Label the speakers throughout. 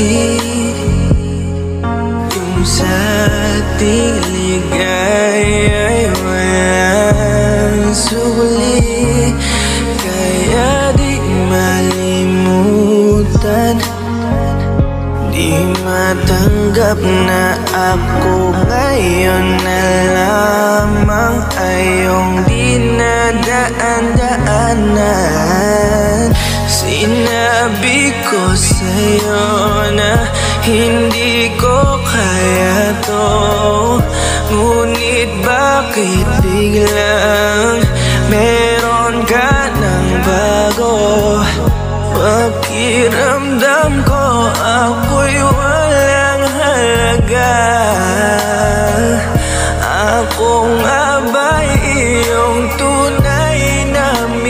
Speaker 1: Kung sa ating ligay ay walang suli, kaya di malimutan, di matanggap na ako ngayon na lamang ay iyong dinadaan-daanan. Sinabi ko sa'yo na hindi ko kaya to, ngunit bakit biglang meron ka ng bago? Pakiramdam ko ako'y walang halaga. Ako nga ba'y iyong tunay na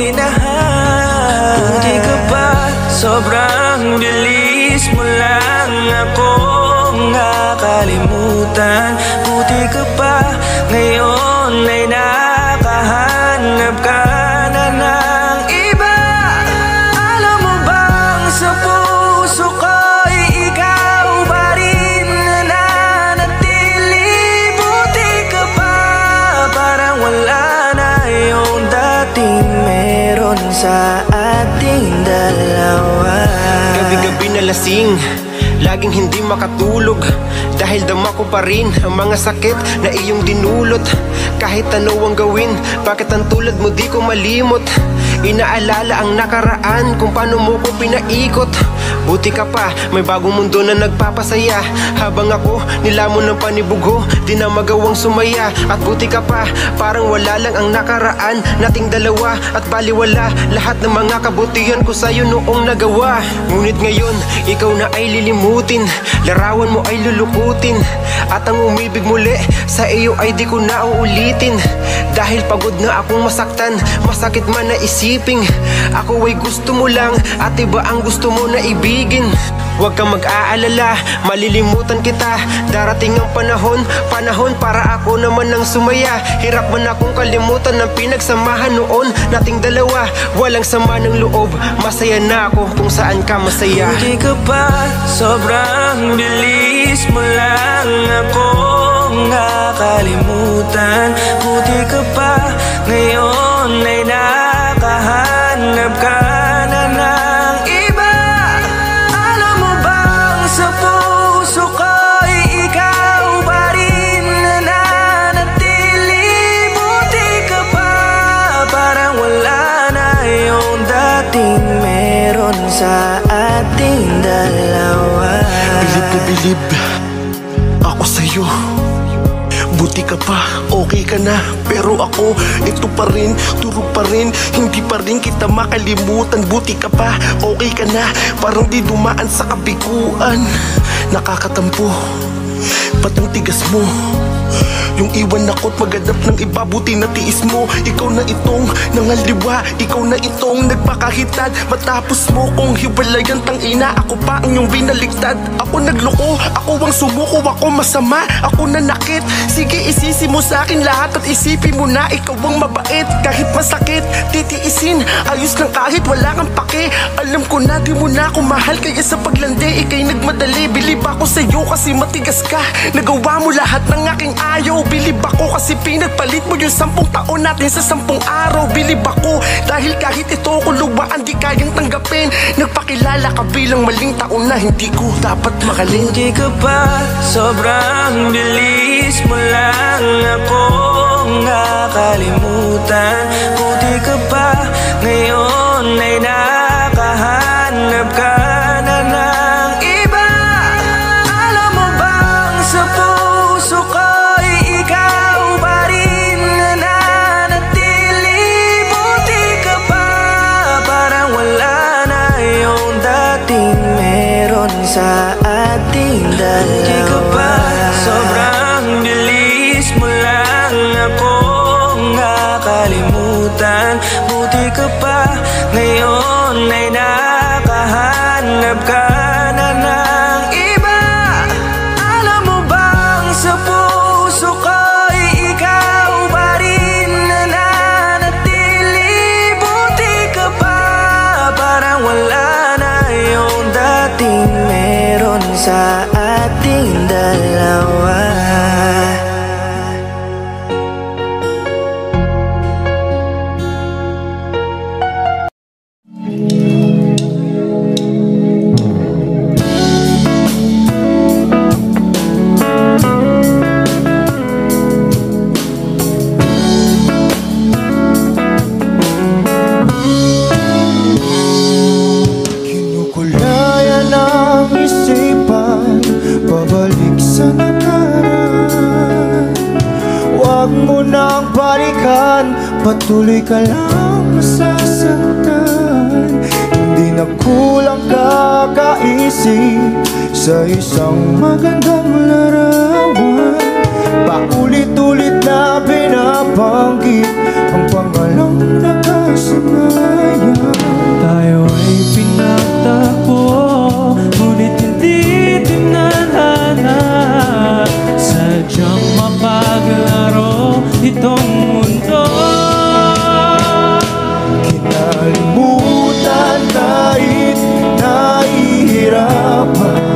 Speaker 1: minahal? Buti ka pa, sobrang bilis mo lang akong nakalimutan. Buti ka pa, ngayon ay nakahanap ka na ng iba. Alam mo bang sa puso ko'y ikaw pa rin nananatili? Buti ka pa, parang wala na yung dating meron sa ating dalawa.
Speaker 2: Gabi-gabi na lasing, laging hindi makatulog, dahil dama ko pa rin ang mga sakit na iyong dinulot. Kahit ano ang gawin, bakit ang tulad mo di ko malimot? Inaalala ang nakaraan, kung paano mo ko pinaikot. Buti ka pa, may bagong mundo na nagpapasaya, habang ako nilamon ng panibugho, di na magawang sumaya. At buti ka pa, parang wala lang ang nakaraan nating dalawa, at baliwala lahat ng mga kabutihan ko sa'yo noong nagawa. Ngunit ngayon, ikaw na ay lilimutin, larawan mo ay lulukutin, at ang umibig muli sa iyo ay di ko na uulitin. Dahil pagod na akong masaktan, masakit man na isiping ako ay gusto mo lang, at iba ang gusto mo na ibigin. Huwag kang mag-aalala, malilimutan kita. Darating ang panahon para ako naman ang sumaya. Hirap man akong kalimutan ng pinagsamahan noon nating dalawa. Walang sama ng loob, masaya na ako kung saan ka masaya.
Speaker 1: Buti ka pa, sobrang bilis mo lang akong nakalimutan. Buti ka pa, ngayon ay nakahanap ka na ng iba. Alam mo bang sa puso ko'y ikaw pa rin nananatili? Buti ka pa, parang wala na yung dating meron sa ating dalawa.
Speaker 3: Bilib na bilib ako sa'yo. Buti ka pa, okay ka na, pero ako, ito pa rin, turog pa rin, hindi pa rin kita makalimutan. Buti ka pa, okay ka na, parang di dumaan sa kabiguan. Nakakatampo, ba't ang tigas mo? Yung iwan ako't maghanap ng iba, buti na tiis mo. Ikaw na itong nangaliwa, ikaw na itong nagpakahitad. Matapos mo kong hiwalayan, tangina, ako pa ang iyong binaligtad. Ako nagloko, ako ang sumuko, ako masama, ako nanakit. Sige, isisi mo sa akin lahat at isipin mo na ikaw ang mabait. Kahit masakit, titiisin, ayos lang kahit wala kang pake. Alam ko na di mo na ako mahal, kaya sa paglandi ikay nagmadali. Bilib ako sa'yo kasi matigas ka, nagawa mo lahat ng aking ayaw. Bilib ako kasi pinagpalit mo yung 10 taon natin sa 10 araw. Bilib ako dahil kahit ito ko luwaan di kayang tanggapin. Nagpakilala ka bilang maling taon na hindi ko dapat mahalin.
Speaker 1: Buti ka pa, sobrang bilis mo lang akong nakalimutan. Buti ka pa, ngayon ay nakahanap ka na ng iba. Alam mo bang sa puso ko'y ikaw pa rin nananatili? Buti ka pa, parang wala na yung dating meron sa ating dalawa. Buti ka pa, sobrang bilis mo lang akong nakalimutan. sa ating dalawa.
Speaker 4: Pabalik sa nakaraan, huwag mo nang balikan, patuloy ka lang masasaktan. Hindi na kulang kakaisip sa isang magandang larawan. Paulit-ulit na binabanggit ang pangalang nakasanayan. Tayo ay pinagtagpo, ngunit hindi tinadhana. Sadyang mapaglaro itong mundo. Kinalimutan kahit nahihirapan,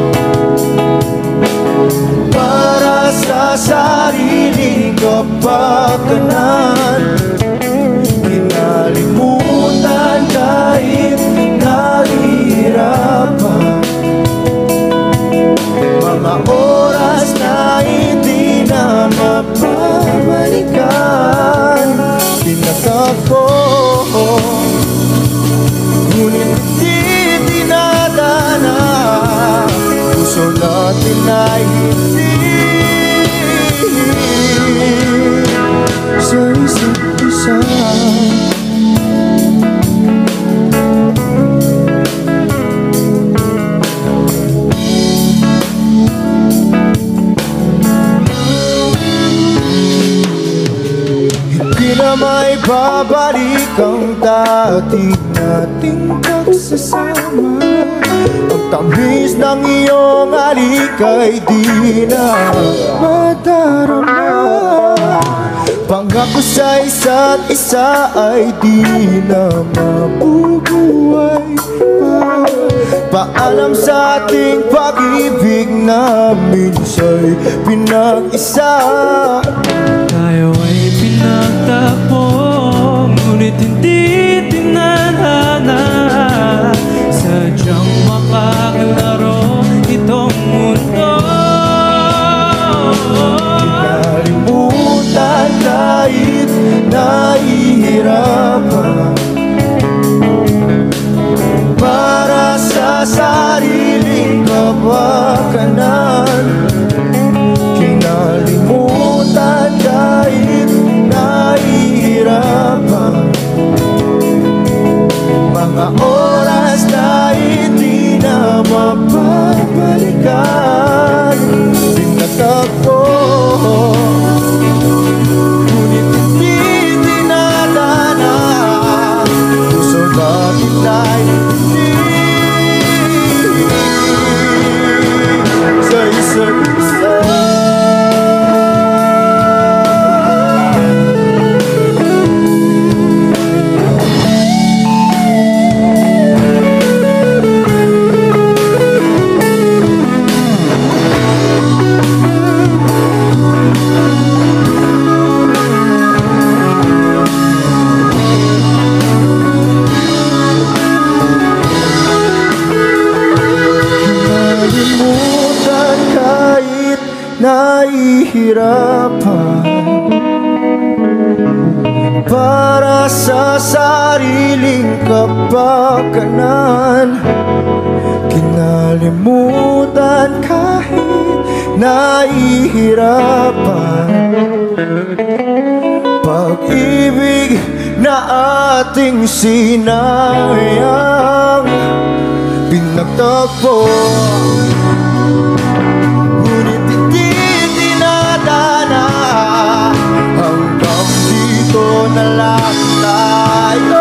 Speaker 4: para sa sariling kapakanan. Kinalimutan kahit nahihirapan, mga oras na hindi na mapabalikan. Pinatagpo, ngunit hindi dinadana. Puso natin ay hindi sa isa't isa. Hindi na may babalik ang dati nating pagsasama. Ang tamis ng iyong halik ay di na madarama. Pangako sa isa't isa ay di na mabubuhay pa. Paalam sa ating pag-ibig na minsa'y pinag-isa. Tayo ay pinagtagpo, ngunit hindi tinadhana. Sadyang makaglaro itong mundo. Kinalimutan kahit nahihirapan, para sa sariling kapakanan. Kinalimutan kahit nahihirapan, mga oras na hindi na mapabalikan. Pinatagpo, ngunit hindi dinadana. Puso natin ay hindi sa isa't isa. Kinalimutan kahit nahihirapan, para sa sariling kapakanan. Kinalimutan kahit nahihirapan, pag-ibig na ating sinayang. Pinagtagpo, ngunit hindi dinadana. Hanggang dito na lang tayo.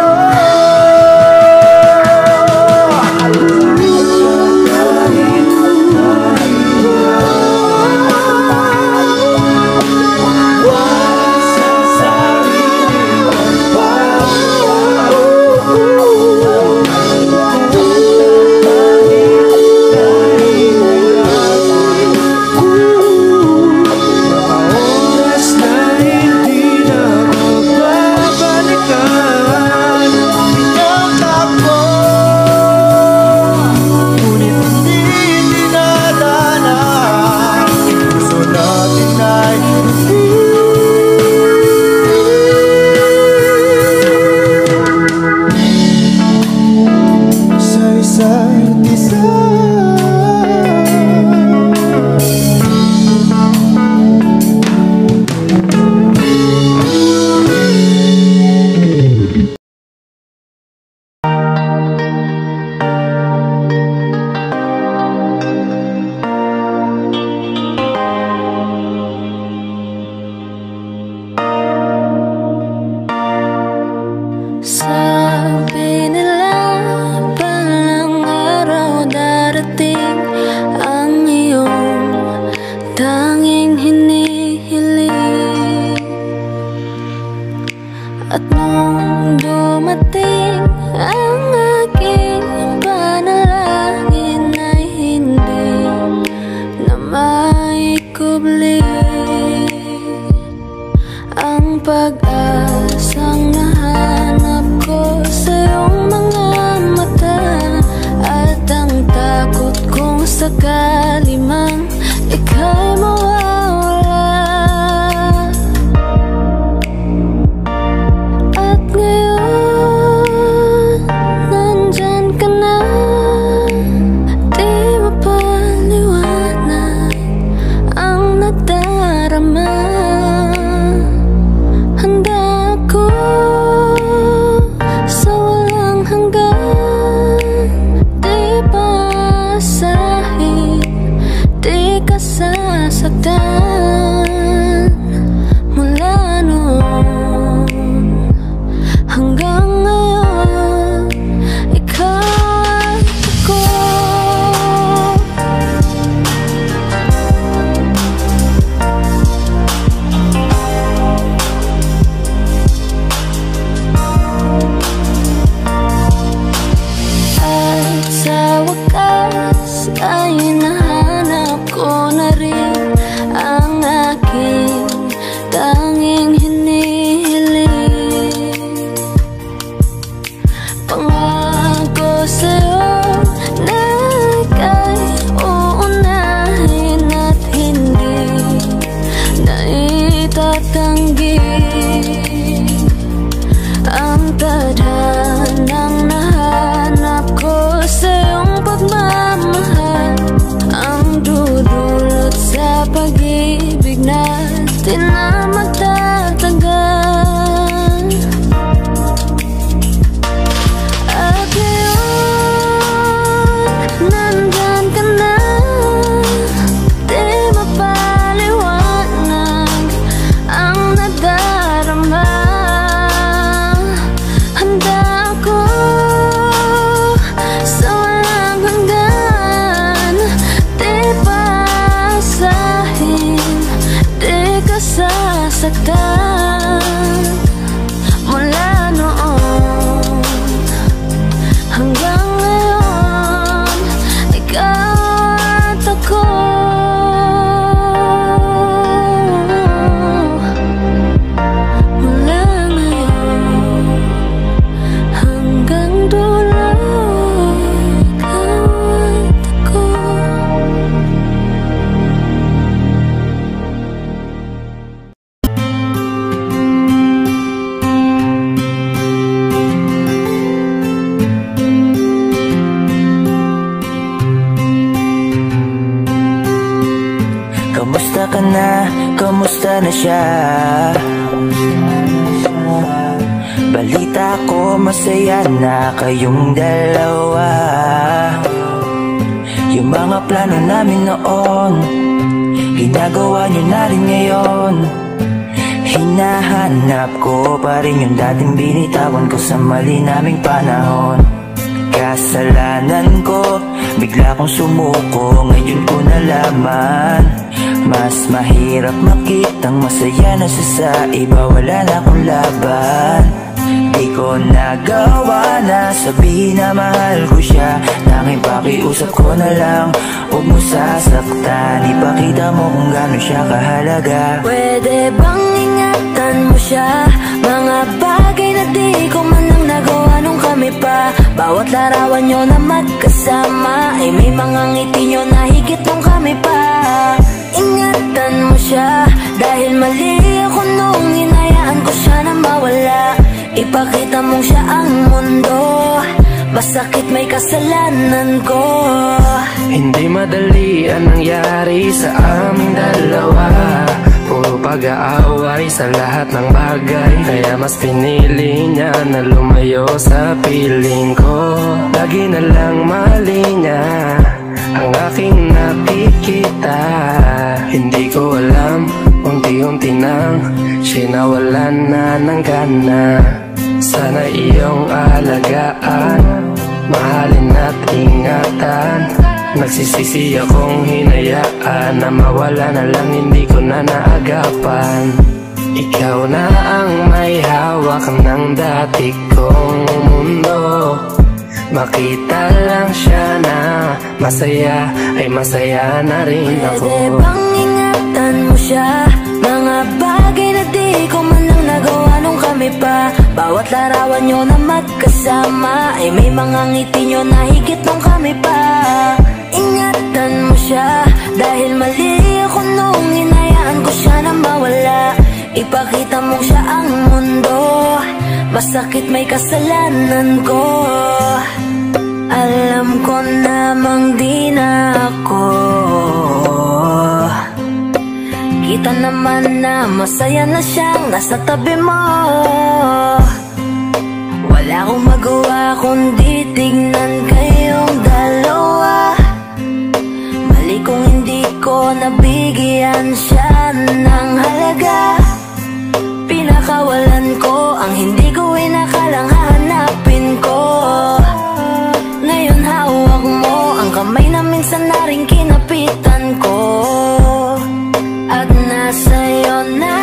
Speaker 1: kamusta na siya? Balita ko masaya na kayong dalawa. Yung mga plano namin noon, ginagawa niyo na rin ngayon. Hinahanap ko pa rin yung dating binitawan ko sa mali naming panahon. Kasalanan ko, bigla kong sumuko, ngayon ko nalaman. Mas mahirap makitang masaya na siya sa iba, wala na akong laban. Di ko nagawa na sabihin na mahal ko siya, tanging pakiusap ko na lang, huwag mo sasaktan. Ipakita mo kung gano'n siya kahalaga.
Speaker 5: Pwede bang ingatan mo siya? Mga bagay na di ko man lang nagawa nung kami pa. Bawat larawan nyo na magkasama ay may mga ngiti nyo na higit nung kami pa. Ingatan mo siya, dahil mali ako nung hinayaan ko siya na mawala. Ipakita mong siya ang mundo, masakit may kasalanan ko.
Speaker 6: Hindi madali ang nangyari sa aming dalawa. Puro pag-aaway sa lahat ng bagay, kaya mas pinili niya na lumayo sa piling ko. Lagi na lang mali niya ang aking nakikita. Hindi ko alam, unti-unti nang sinawalan na ng gana. Sana iyong alagaan, mahalin at ingatan. Nagsisisi akong hinayaan na mawala na lang, hindi ko na naagapan. Ikaw na ang may hawak ng dati kong mundo. Makita lang siya na masaya, ay masaya na rin ako.
Speaker 5: Pwede bang ingatan mo siya? Mga bagay na di ko man lang nagawa nung kami pa. Bawat larawan nyo na magkasama ay may mga ngiti nyo na higit nung kami pa. Ingatan mo siya, dahil mali ako nung hinayaan ko siya na mawala. Ipakita mo siya ang mundo, masakit may kasalanan ko. Alam ko namang di na ako. Kita naman na masaya na siyang nasa tabi mo. Wala akong magawa kundi tignan kayong dalawa. Mali kung hindi ko nabigyan siya ng halaga. Pinakawalan ko ang hindi ko inakalang hahanapin ko. Ngayon hawak mo ang kamay na minsan na rin kinapitan ko. At nasa'yo na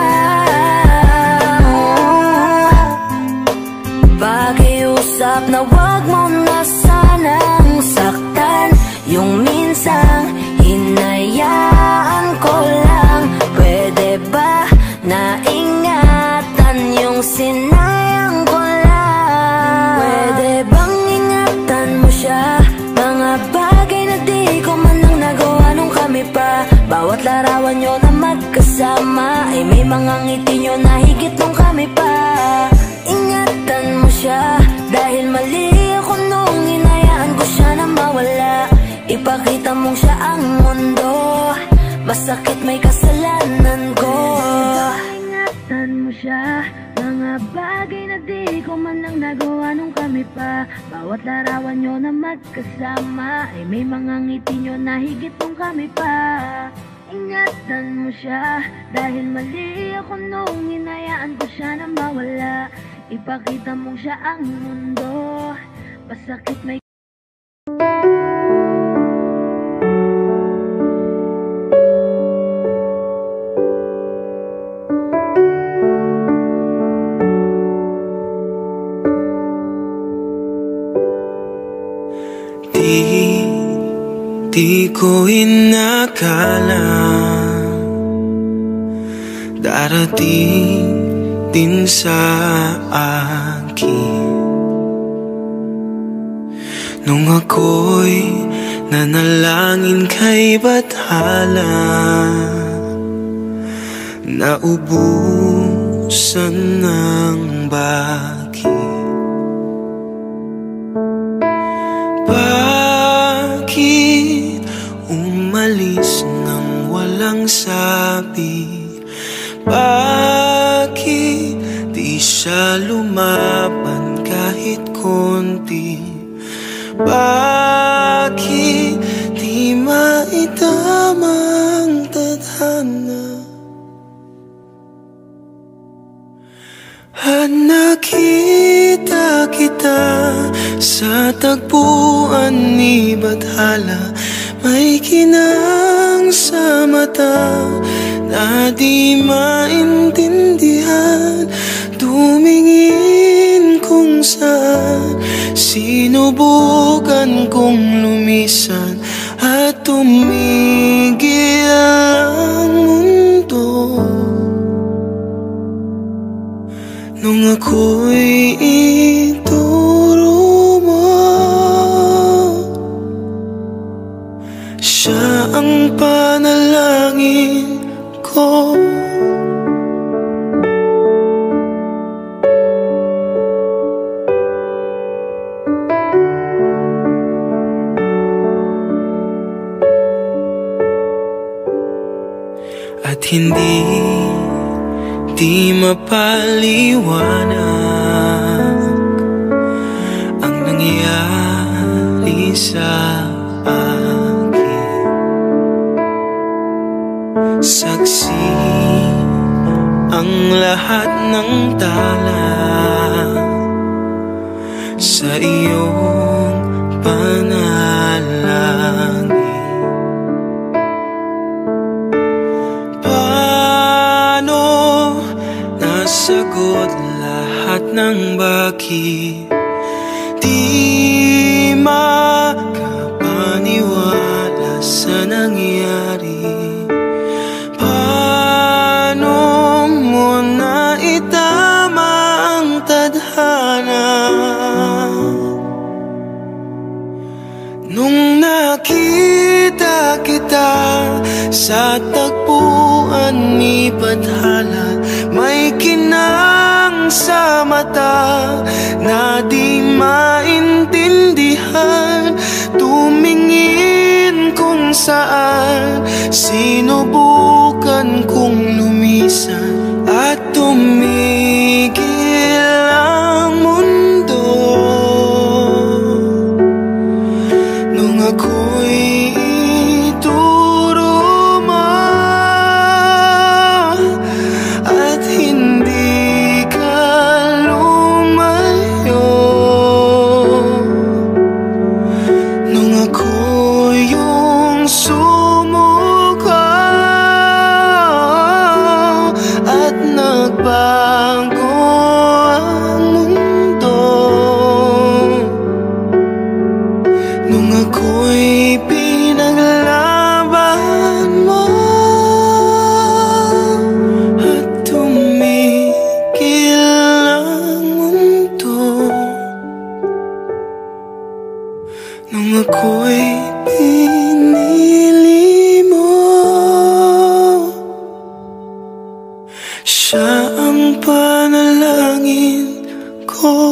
Speaker 5: pakiusap na wag mo na sanang saktan. Yung minsang hinayaan ko lang, pwede ba na ingatan yung sinayang ko lang? Pwede bang ingatan mo siya? Mga bagay na di ko man lang nagawa nung kami pa. Bawat larawan nyo na magkasama ay may mga ngiti nyo na higit nung kami pa. Ingatan mo siya, dahil mali ako nung hinayaan ko siya na mawala. Ipakita mong siya ang mundo, masakit may kasalanan ko. Ingatan mo siya, mga bagay na di ko man lang nagawa nung kami pa. Bawat larawan nyo na magkasama ay may mga ngiti nyo na higit nung kami pa. Ingatan mo siya, dahil mali ako nung hinayaan ko siya na mawala. Ipakita mong siya ang mundo, masakit may
Speaker 1: Di ko inakala darating din sa akin nung ako'y nanalangin kay Bathala. Naubusan ng bakit. Bakit umalis nang walang sabi?
Speaker 4: lumaban kahit konti. Bakit di maitamang tadhana? At nakita kita sa tagpuan ni Bathala. May kinang sa mata na di maintindihan. Tumingin kung saan, sinubukan kong lumisan at tumigil ang mundo. Nung ako'y ituro mo, siya ang panalangin ko. At hindi di mapaliwanag ang nangyari sa akin. Saksi ang lahat ng tala sa iyong panalangin. Sagot lahat ng bakit di makapaniwala sa nangyari. Paano mo na itama ang tadhana? Nung nakita kita sa tagpuan ni Bathala, may kinang sa mata na di maintindihan. Tumingin kung saan, sinubukan kong lumisan at tumigil ang mundo. Nung ako'y ituro mo at hindi ka lumayo, nung ako yung sumuko at nagbago ang mundo, nung ako'y pinaglaban mo at tumigil ang mundo, nung ako'y pinili mo, siya ang panalangin ko.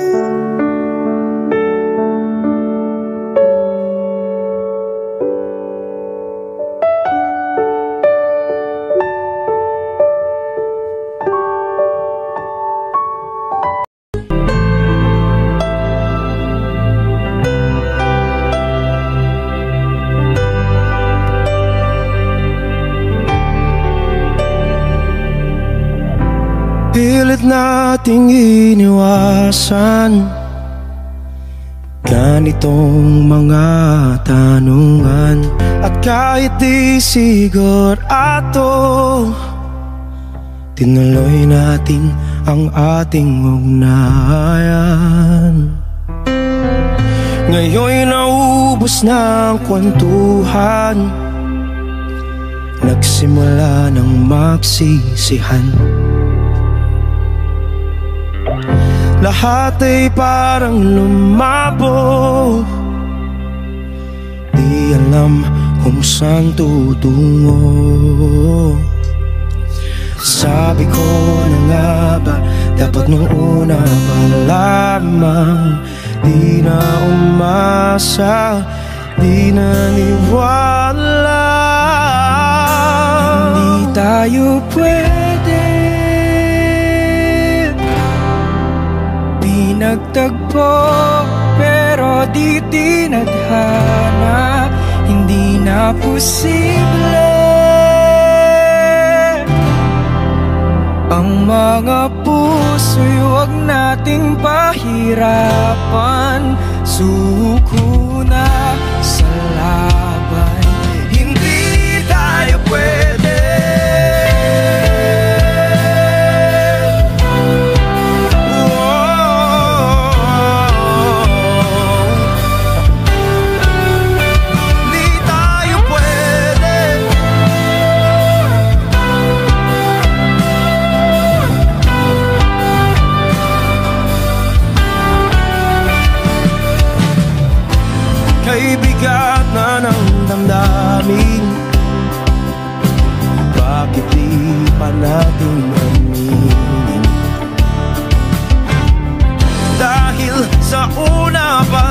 Speaker 4: Pilit nating iniwasan ganitong mga tanungan. At kahit di sigurado, tinuloy natin ang ating ugnayan. Ngayon'y naubos na ang kwentuhan, nagsimula ng magsisihan. Lahat ay parang lumabo, di alam kung saan tutungo. Sabi ko na nga ba, dapat nung una pa lamang di na umasa, di naniwala. Hindi tayo pwede
Speaker 7: Pinagtagpo pero di tinadhana, hindi na posible ang mga puso'y huwag nating pahirapan. Suko na sa laban, hindi tayo pwede.
Speaker 3: Kay bigat na ng damdamin, bakit di pa natin aminin? Dahil sa una pa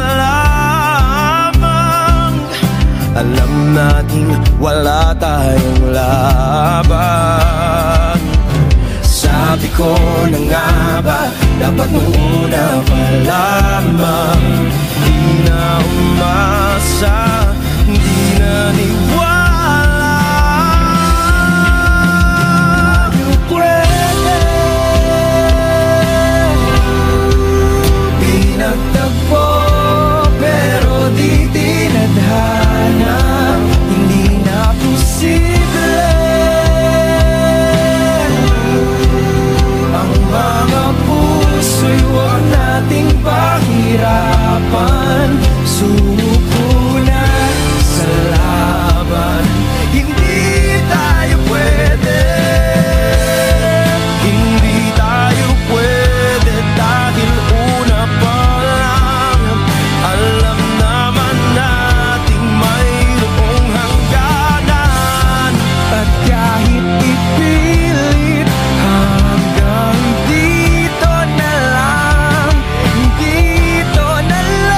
Speaker 3: lamang, alam natin wala tayong laban. Sabi ko na nga ba, dapat nung una pa lamang, di na umasa, di na niwala. Di pwede.
Speaker 7: Pinagtagpo pero di tinadhana, hindi na posible ang mga puso'y huwag nating pahirapan. Suko na sa laban, hindi tayo pwede. Hindi tayo pwede dahil una pa lang, alam naman nating mayroong hangganan. At kahit ipilit hanggang dito na lang, dito na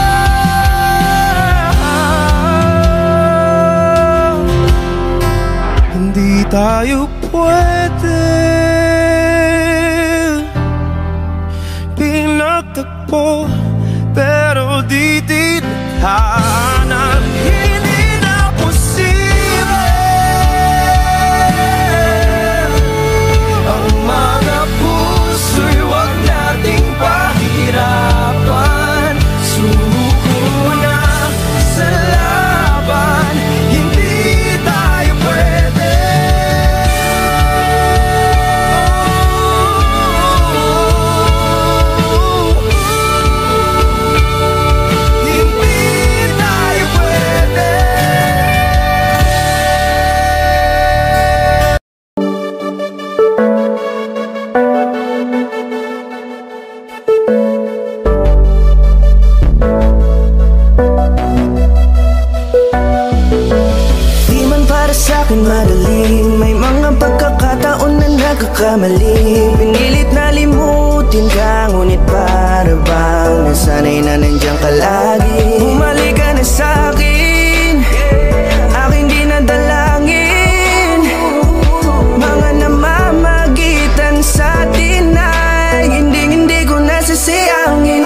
Speaker 7: lang, hindi tayo pwede. Pinagtagpo pero di tinadhana, hindi na posible ang mga puso'y huwag nating pahirapan. Suko na sa laban, hindi tayo pwede. Hindi tayo pwede.
Speaker 4: Di man para sa'kin madali, may mga pagkakataon na nagkakamali. Pinilit na limutin ka, ngunit para bang nasanay na nandiyan ka lagi. Bumalik ka na sa'kin, aking di nadalangin. Mga namamagitan sa'tin ay hindi ko nasasayangin.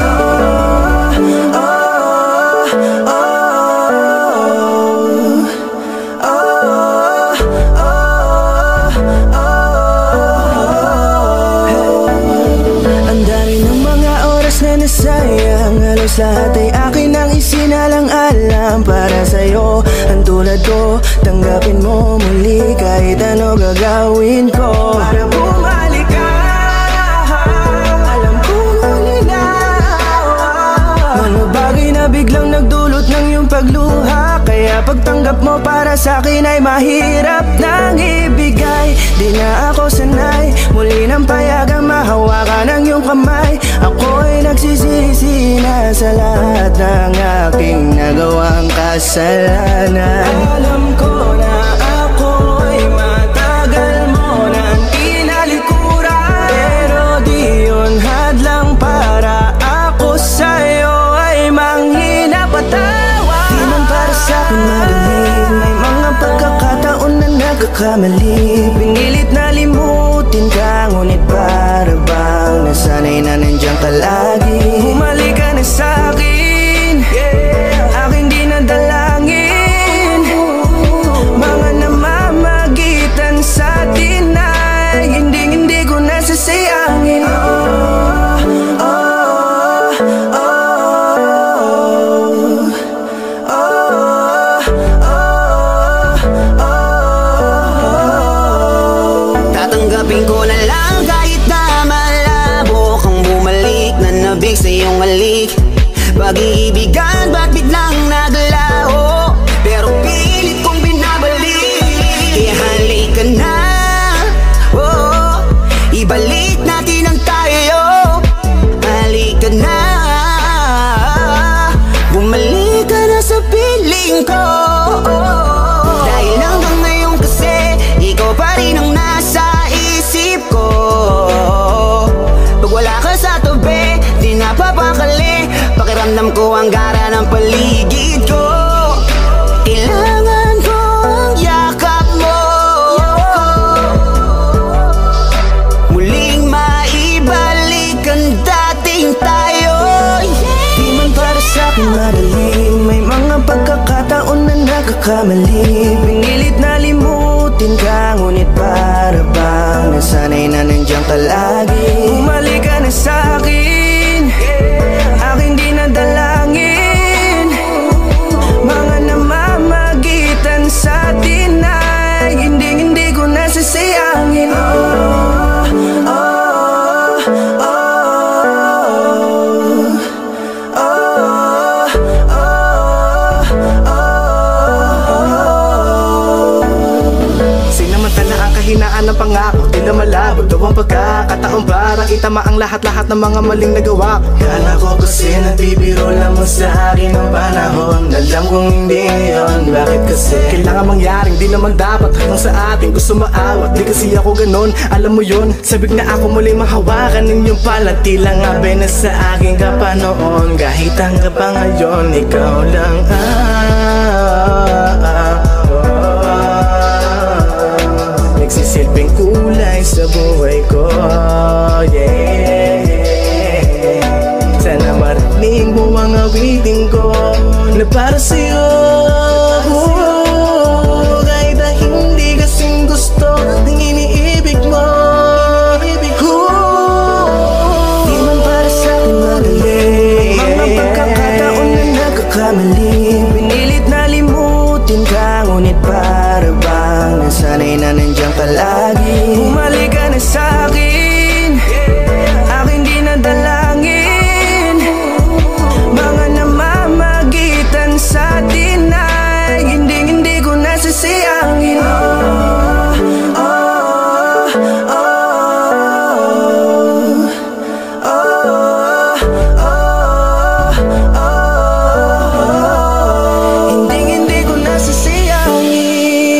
Speaker 4: Ang dami ng mga oras na nasayang, halos lahat ay akin ang isinalang-alam para sa'yo. Ang tulad ko, tanggapin mo muli kahit ano gagawin ko para bumalik ka. Alam kong ulinaw, mga bagay na biglang nagdulot ng iyong pagluha, kaya pagtanggap mo para sa'kin ay mahirap nang ibigay. Di na ako sanay, muli nang payagang mahawakan ang iyong kamay. Ako'y nagsisisi na sa lahat ng aking nagawang kasalanan. Alam ko na ako'y matagal mo nang tinalikuran, pero di yun hadlang para ako sa'yo ay manghina patawa. Di man para sa'kin madali, may mga pagkakataon na nagkakamali. Pinilit na limutin ka, ngunit para bang nasanay na nandiyan ka lagi. iyong halik. Pag-iibigan ba't biglang naglaho, pero pilit kong binabalik. Kaya halika na, oh, ibalik natin ang tayo. Halika na, bumalik ka na sa piling ko. Dahil hanggang ngayon kasi ikaw pa rin ang nasa isip ko. Pag wala ka sa tabi, di napapakali. Pakiramdam ko ang gara ng paligid ko. Kailangan ko ang yakap mo, muling maibalik ang dating tayo. Di man para sa'kin madali, may mga pagkakataon na nagkakamali. Pinilit na limutin ka, ngunit para bang nasanay na nandiyan ka lagi. Bumalik ka na sa'kin, aking di nadalangin. Mga namamagitan sa atin ay hindi ko nasasayangin.
Speaker 3: Sinamantala ang kahinaan ng pangako, tila malabo daw ang pagkakataon para itama ang lahat-lahat ng mga maling nagawa. Kala ko kasi nabibiro lamang sa akin ang panahon. Alam kong hindi yun, bakit kasi kailangan mangyaring di naman dapat hanggang sa atin gusto maawat. Di kasi ako ganon, alam mo yun. Sabik na ako muling mahawakan ninyong pala, tila nga na sa akin ka pa noon. Kahit hanggang pa ngayon, ikaw lang nagsisilbing kulay sa buhay ko, yeah. Sana marinig mo ang awitin ko na para sa'yo, kahit na hindi kasing gusto ng iniibig mo. Di man para sa'kin madali, mga pagkakataon na nagkakamali. Pinilit na limutin ka, ngunit para bang nasanay na nandiyan ka lagi. Bumalik ka na sa'kin, aking di nadalangin. Mga namamagitan sa atin ay hindi ko nasasayangin. Hindi ko nasasayangin.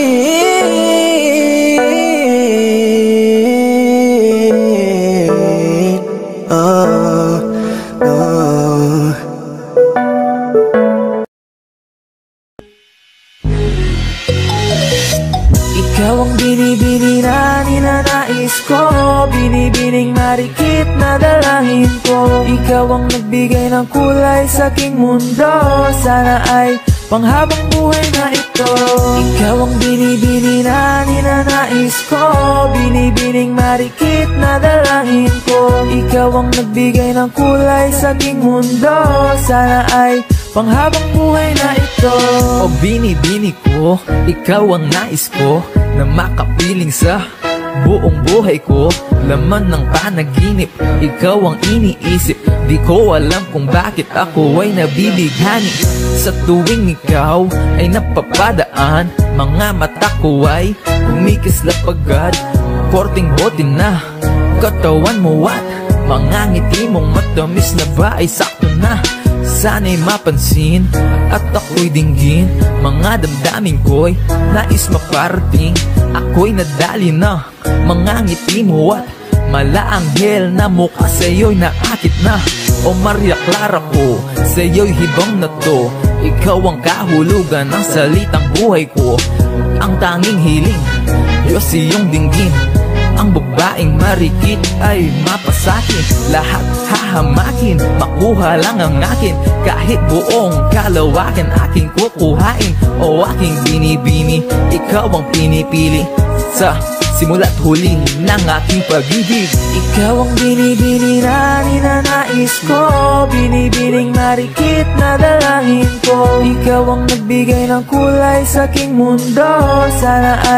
Speaker 7: Ikaw ang binibini na ninanais ko, binibining marikit na dalangin ko. Ikaw ang nagbigay ng kulay sa aking mundo, sana ay panghabang buhay na ito. Ikaw ang binibini na ninanais ko, binibining marikit na dalangin ko. Ikaw ang nagbigay ng kulay sa aking mundo, sana ay panghabang buhay na ito. O binibini ko, ikaw ang nais ko na makapiling sa buong buhay ko. Laman ng panaginip, ikaw ang iniisip. Di ko alam kung bakit ako ay nabibighani. Sa tuwing ikaw ay napapadaan, mga mata ko ay kumikislap agad. Korting bote na katawan mo at mga ngiti mong matamis na ba ay sakto na. Sana'y mapansin at ako'y dinggin, mga damdamin ko'y nais maparating. Ako'y nadali na mga ngiti mo at malaanghel na mukha sa'yo'y naakit na. O Maria Clara ko, sa'yo'y hibang na to. Ikaw ang kahulugan ng salitang buhay ko. Ang tanging hiling, Diyos iyong dinggin. Ang babaeng marikit ay mapasakin. Lahat hahamakin, makuha lang ang akin. Kahit buong kalawakan aking kukuhain. O aking binibini, ikaw ang pinipili. Sa simula't huli ng aking pag-ibig. Ikaw ang binibini na ninanais ko, binibining marikit na dalangin ko. Ikaw ang nagbigay ng kulay sa aking mundo, sana ay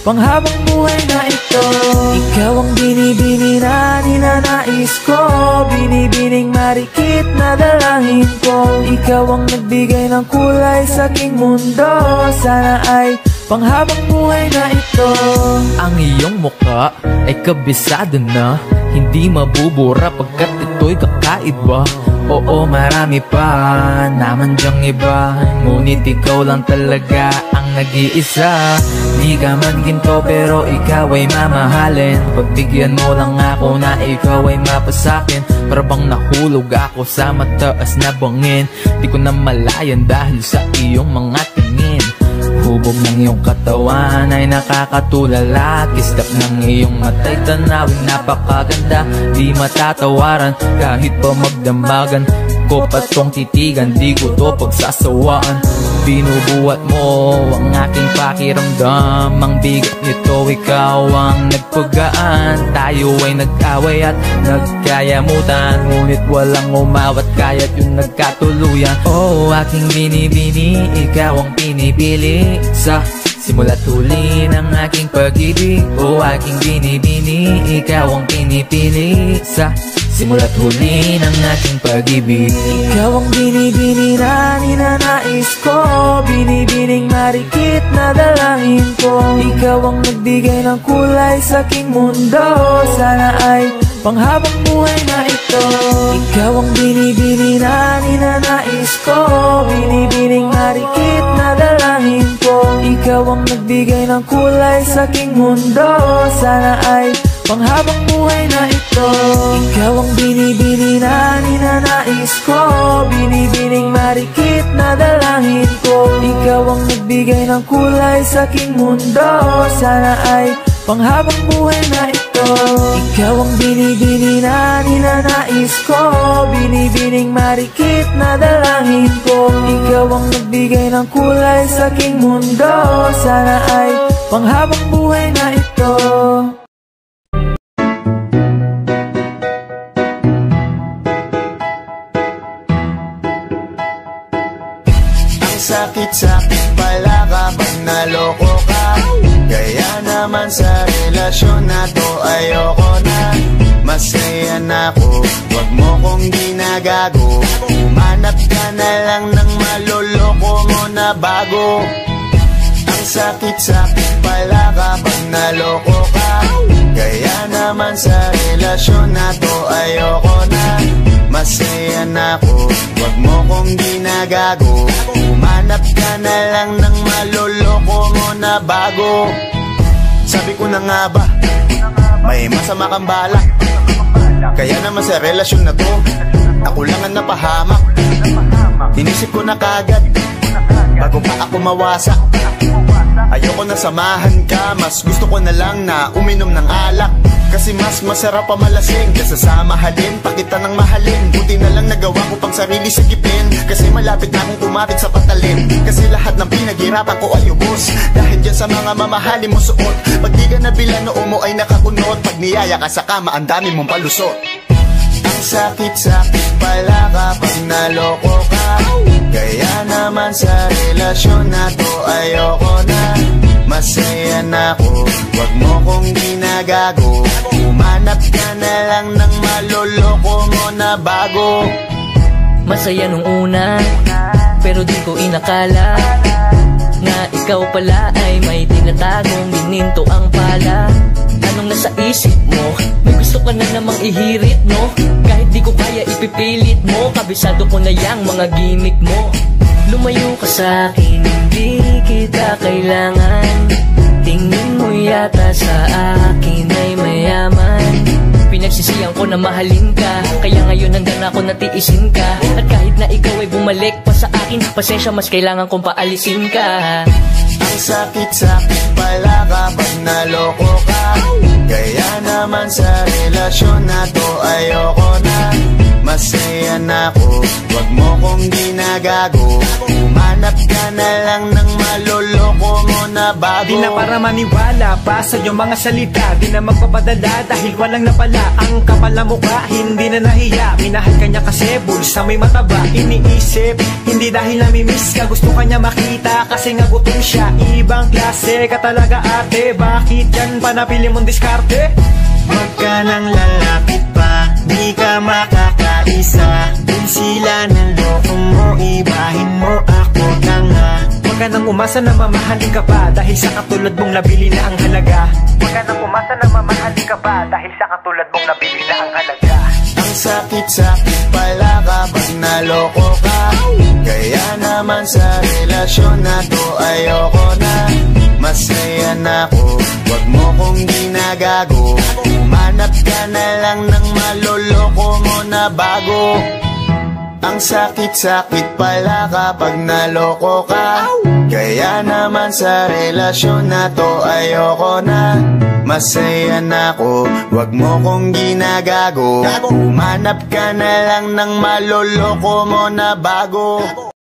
Speaker 7: panghabang buhay na ito. Ikaw ang binibini na ninanais ko, binibining marikit na dalangin ko. Ikaw ang nagbigay ng kulay sa aking mundo, sana ay panghabang buhay na ito.
Speaker 8: Ang iyong mukha ay kabisado na, hindi mabubura pagkat ito'y kakaiba. Oo, marami pa naman dyang iba, ngunit ikaw lang talaga ang nag-iisa. Di ka man ginto pero ikaw ay mamahalin, pagbigyan mo lang ako na ikaw ay mapasakin. Para bang nahulog ako sa mataas na bangin, di ko na malayan dahil sa iyong mga tingin. Hubog ng iyong katawan ay nakakatulala, kislap ng iyong matay tanawin napakaganda. Di matatawaran kahit pa magdamagan ko pa tong titigan, di ko to pagsasawaan. Binubuhat mo ang aking pakiramdam, ang bigat nito ikaw ang nagpagaan. Tayo ay nag-away at nagkayamutan, ngunit walang umawat kaya't yung nagkatuluyan. Oh, aking binibini, ikaw ang pinipili sa simula't huli ng aking pag-ibig. Oh, aking binibini, ikaw ang pinipili sa simula't huli ng aking pag-ibig.
Speaker 7: Ikaw ang binibini na ninanais ko, binibining marikit na dalangin ko. Ikaw ang nagbigay ng kulay sa aking mundo, sana ay panghabang buhay na ito. Ikaw ang binibini na ninanais ko, binibining marikit na dalangin ko. Ikaw ang nagbigay ng kulay sa aking mundo, sana ay panghabang buhay na ito. Ikaw ang binibini na ninanais ko, binibining marikit na dalangin ko. Ikaw ang nagbigay ng kulay sa aking mundo, sana ay panghabang buhay na ito. Ikaw ang binibini na ninanais ko, binibining marikit na dalangin ko. Ikaw ang nagbigay ng kulay sa aking mundo, sana ay panghabang buhay na ito.
Speaker 3: Sakit-sakit pala kapag naloko ka, kaya naman sa relasyon na to ayoko na. Masaya na ako, wag mo kong ginagago, umanap ka na lang ng maloloko mo na bago. Ang sakit-sakit pala kapag naloko ka, kaya naman sa relasyon na to ayoko na. Masaya na ako, wag mo kong ginagago, umanap ka na lang ng maloloko mo na bago. Sabi ko na nga ba, may masama kang balak, kaya naman sa relasyon na to ako lang ang napahamak. Inisip ko na kagad bago pa ako mawasak, ayoko na samahan ka, mas gusto ko na lang na uminom ng alak. Kasi mas masarap pa malasing kaysa sa mahalin, pakita ng mahalin. Buti na lang nagawa ko pang sarili sigipin, kasi malapit na akong kumapit sa patalin. Kasi lahat ng pinaghirapan ko ay ubos dahil dyan sa mga mamahalin mo suot. Pag di ka nabila noo mo ay nakakunot, pag niyaya ka sa kama ang dami mong palusot. Ang sakit-sakit pala kapag naloko ka, kaya naman sa relasyon na to ayoko na. Masaya na ako, wag mo kong ginagago, umanap ka na lang ng maloloko mo na bago.
Speaker 9: Masaya nung una, pero di ko inakala na ikaw pala ay may tinatagong gininto ang pala. Anong nasa isip mo? May gusto ka na namang ihirit, no? Kahit di ko kaya ipipilit mo, kabisado ko na yang mga gimmick mo. Lumayo ka sa'kin, hindi kita kailangan. Tingin mo yata sa akin ay mayaman. Pinagsisiyan ko na mahalin ka, kaya ngayon hanggang ako natiisin ka. At kahit na ikaw ay bumalik pa sa akin, pasensya mas kailangan kong paalisin ka.
Speaker 3: Ang sakit-sakit pala kapag naloko ka, kaya naman sa relasyon na to ayoko na. Masaya na ako, wag mo kong ginagago,
Speaker 10: Humanap ka na lang ng maloloko mo na bago.
Speaker 11: Di na para maniwala pa sa iyong mga salita, di na magpapadala dahil walang napala. Ang kapal na mukha, hindi na nahiya. Minahal ka niya kasi bulsa may mataba. Iniisip, hindi dahil namimiss ka, gusto ka niya makita kasi nga gutom siya. Ibang klase ka talaga ate, bakit yan pa napili mong diskarte?
Speaker 10: Huwag ka nang lalapit pa, di ka makakaisa. Kung sila ng loko mo, ibahin mo ako na nga.
Speaker 11: Huwag ka nang umasa na mamahalin ka pa, dahil sa katulad mong nabili na ang halaga. Huwag ka nang umasa na mamahalin ka pa, dahil sa katulad mong nabili na ang halaga.
Speaker 10: Ang sakit-sakit pala kapag naloko ka, kaya naman sa relasyon na to ayoko na. Masaya na ako, wag mo kong ginagago. Humanap ka na lang ng maloloko mo na bago. Ang sakit-sakit pala kapag naloko ka, kaya naman sa relasyon na to ayoko na. Masaya na ako, wag mo kong ginagago. Humanap ka na lang ng maloloko mo na bago.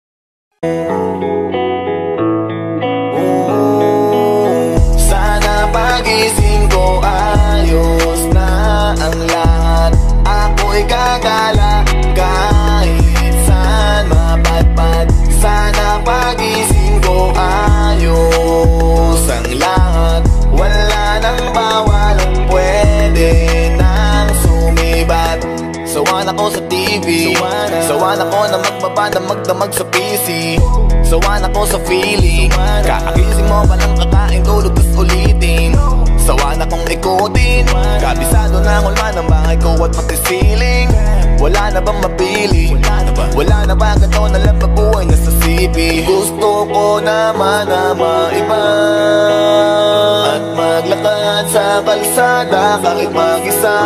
Speaker 12: Pagising ko ayos na ang lahat. Ako'y gagala kahit saan mapadpad. Sana pagising ko ayos ang lahat. Wala nang bawalan, pwede nang sumibat. Sawan ako sa TV, sawan ako na magbaba na magdamag sa PC. Sawan ako sa feeling, kakagising mo palang kakain, tulog tas ulitin. Sawan akong ikutin, kabisado na ang ulma ng bahay ko at pati ceiling. Wala na bang mapili? Wala na ba ganito na lang mabuhay na sa CP? Gusto ko naman na maiba at maglakad sa kalsada kahit mag-isa.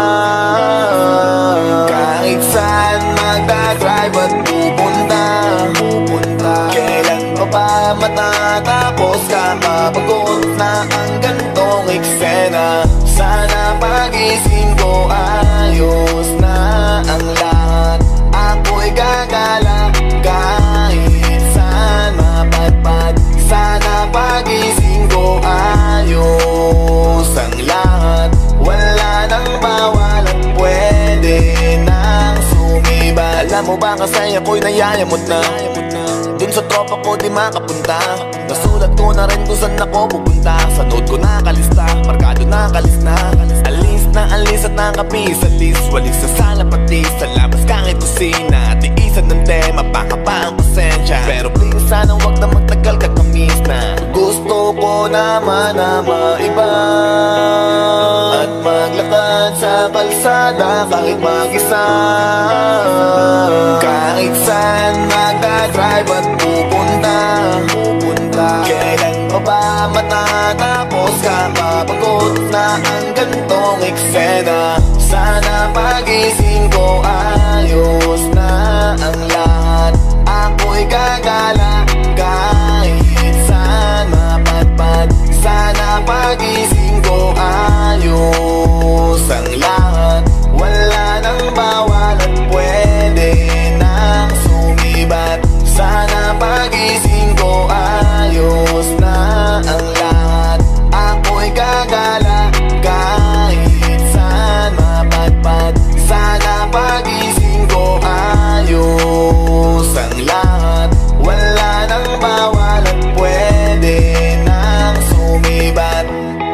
Speaker 12: Kahit saan magdadrive at pupunta. Kailan pa ba matatapos? Kakapagod na ang gantong eksena. Sana pagising ko ayos na ang lahat. Ako'y gagala kahit saan mapadpad. Sana pagising ko ayos ang lahat. Wala nang bawalan, pwede nang sumibat. Alam mo ba kasi ako'y nayayamot na. Dun sa tropa ko di makapunta. Nasulat ko na rin kung saan ako pupunta. Sa note ko nakalista, markado nakalista. Alis at nakapis sa list. Walis sa sala pati sa labas kahit kusina. Tiisan ng tema, baka pa ang pasensya. Pero please sana wag na magtagal kakamis na. Gusto ko naman na maiba at maglakad sa kalsada kahit mag-isa. Kahit saan magdadrive at pupunta. Kailan pa ba matatapos? Kakapagod na ang gantong eksena. Sana pagising ko ayos na ang lahat. Ako'y gagala kahit saan mapadpad. Sana pagising ko ayos ang lahat. Wala nang bawalan, pwede nang sumibat. Sana pagising ko ayos na ang lahat. Ako'y gagala kahit saan mapadpad. Sana pagising ko ayos ang lahat. Wala nang bawalan, pwede nang sumibat.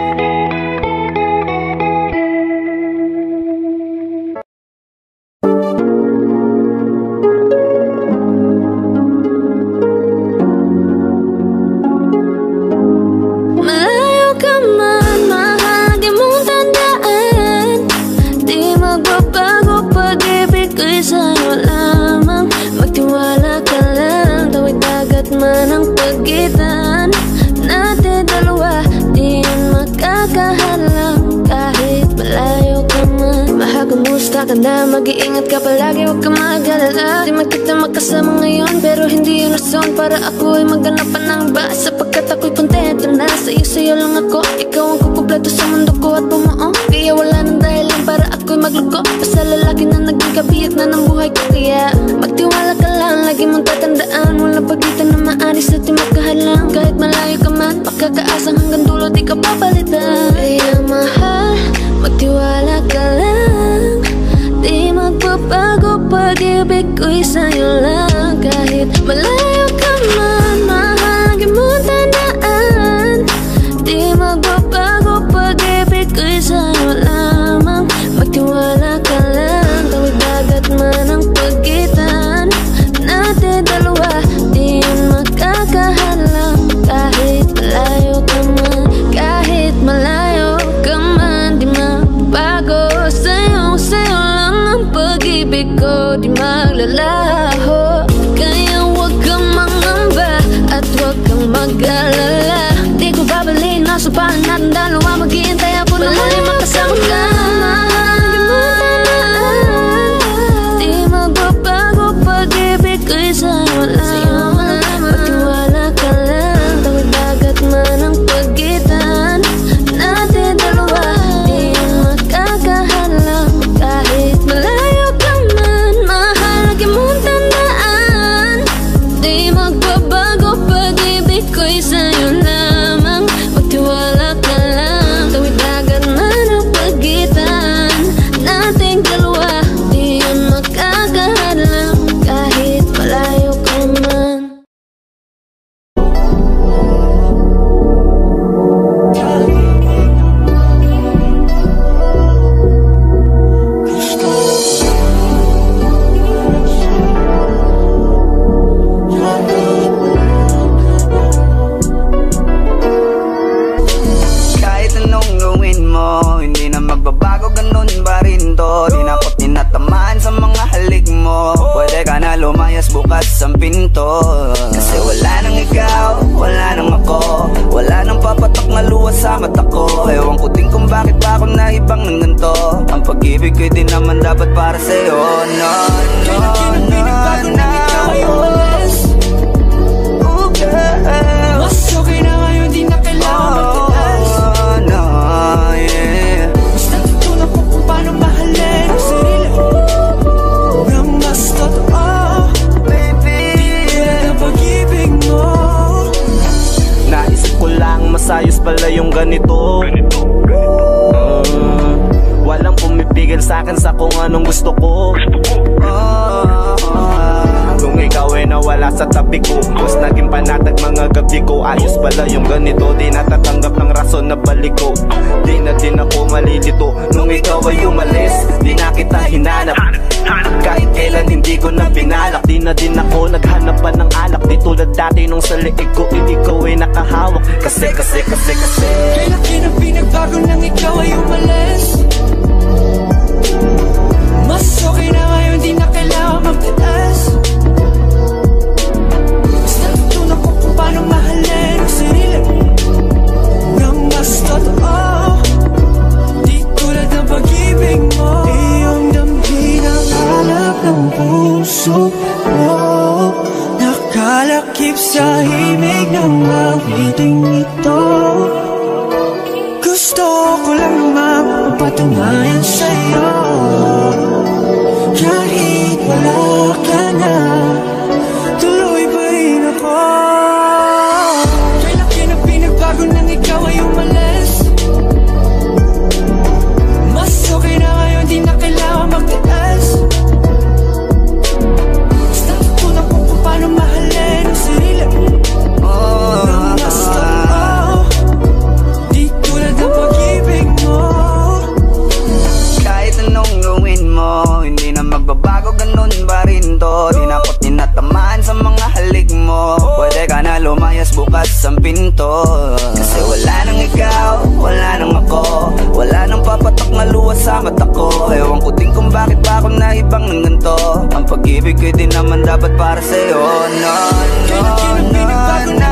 Speaker 5: Man ang pagitan natin dalawa, di yan makakahalang kahit malayo ka man. Mahal, kumusta ka na? Mag-iingat ka palagi, huwag ka mag-alala. Di man kita makasama ngayon, pero hindi yun rason para ako ay maghanap pa ng iba. Sapagkat ako'y kontento na sa'yo lang ako. Ikaw ang kukumpleto sa mundo ko at bumuo. Kaya wala nang dahilan para ako'y magluko. Basta lalaki na naging kabiyak na ng buhay ko. Kaya magtiwala ka lang, lagi mong tatandaan. Walang pagitan na
Speaker 13: sa'yo lang. Kahit malayo ka man, mahal mo tandaan. Di magbabago pag-ibig ko'y sa'yo lamang. Magtiwala ka lang, tawid dagat man ang pagitan natin dalawa, di yun magkakahalang. Kahit malayo ka man, kahit malayo ka man, di magbago sa'yo lang ang pag-ibig ko, di maglalaho. Kaya huwag kang mangamba at huwag kang mag-alala. Di ko babalik na sumpahan natin dalawa, maghihintay ako na muli makasama ka. Di magbabago pag-ibig ko'y sa'yo lamang. Magtiwala ka lang, tawid dagat man ang pagitan natin dalawa, di yun magkakahalang. Kahit malayo ka man, mahal mong tandaan. Di magbabago pag-ibig ko'y sa'yo lamang. Magtiwala ka lang, tawid dagat man ang pagitan nating dalawa, di yun magkakahalang. Kahit malayo ka man.
Speaker 1: Kahit anong gawin mo, hindi na magbabago, ganun pa rin to. Di na ako tinatamaan sa mga halik mo. Pwede ka na lumayas, bukas ang pinto. Kasi wala nang ikaw, wala nang ako, wala nang papatok na luha sa mata ko. Ewan ko din kung bakit pa ako naibang ng ganito. Ang pag-ibig ko'y di naman dapat para sa'yo. No, no, no, no. Oh, girl.
Speaker 7: Mas okay na ngayon, di na kailangan magtiis.
Speaker 1: No, yeah.
Speaker 7: Basta tutunan ko kung paano mahalin ang sarili nang mas totoo.
Speaker 1: Baby,
Speaker 7: di na pag-ibig mo.
Speaker 3: Naisip ko lang, masayos pala yung ganito. Walang pumipigil sa'kin sa kung anong gusto ko. Kung ikaw ay nawala sa tabi ko, mas naging panatag mga gabi ko. Ayos pala yung ganito, di natatanggap ng rason na balik ko. Di na din ako malilito nung ikaw ay umalis. Di na kita hinanap, kahit kailan hindi ko na binalak. Di na din ako naghanap pa ng alak. Di tulad dati nung sa liig ko, ikaw ay nakahawak. Kasi
Speaker 7: Kailan pinagbago nang ikaw ay umalis. Mas okay na ngayon, di na kailangan magtiis. Basta tutunan ko kung paano mahalin ang sarili nang mas totoo. Di tulad ng pag-ibig mo. Iyong damhin ang hanap ng puso mo. Nakalakip sa himig ng awiting ito. Gusto ko lang naman mapatunayan sa'yo. Kahit wala ka na, tuloy pa rin ako. Kailan pinagbago nang ikaw ay umalis. Mas okay na ngayon, di na kailangan magtiis. Basta tutunan ko kung paano mahalin ang sarili nang mas totoo. Di tulad ng pag-ibig mo.
Speaker 1: kahit anong gawin mo, hindi na magbabago, ganun pa rin to. Di na ako tinatamaan sa mga halik mo. Pwede ka na lumayas, bukas ang pinto. Kasi wala nang ikaw, wala nang ako, wala nang papatok na luha sa mata ko. Ewan ko din kung bakit pa ako naibang ng ganito. Ang pag-ibig ko'y di naman dapat para sa'yo. No, no, no, no.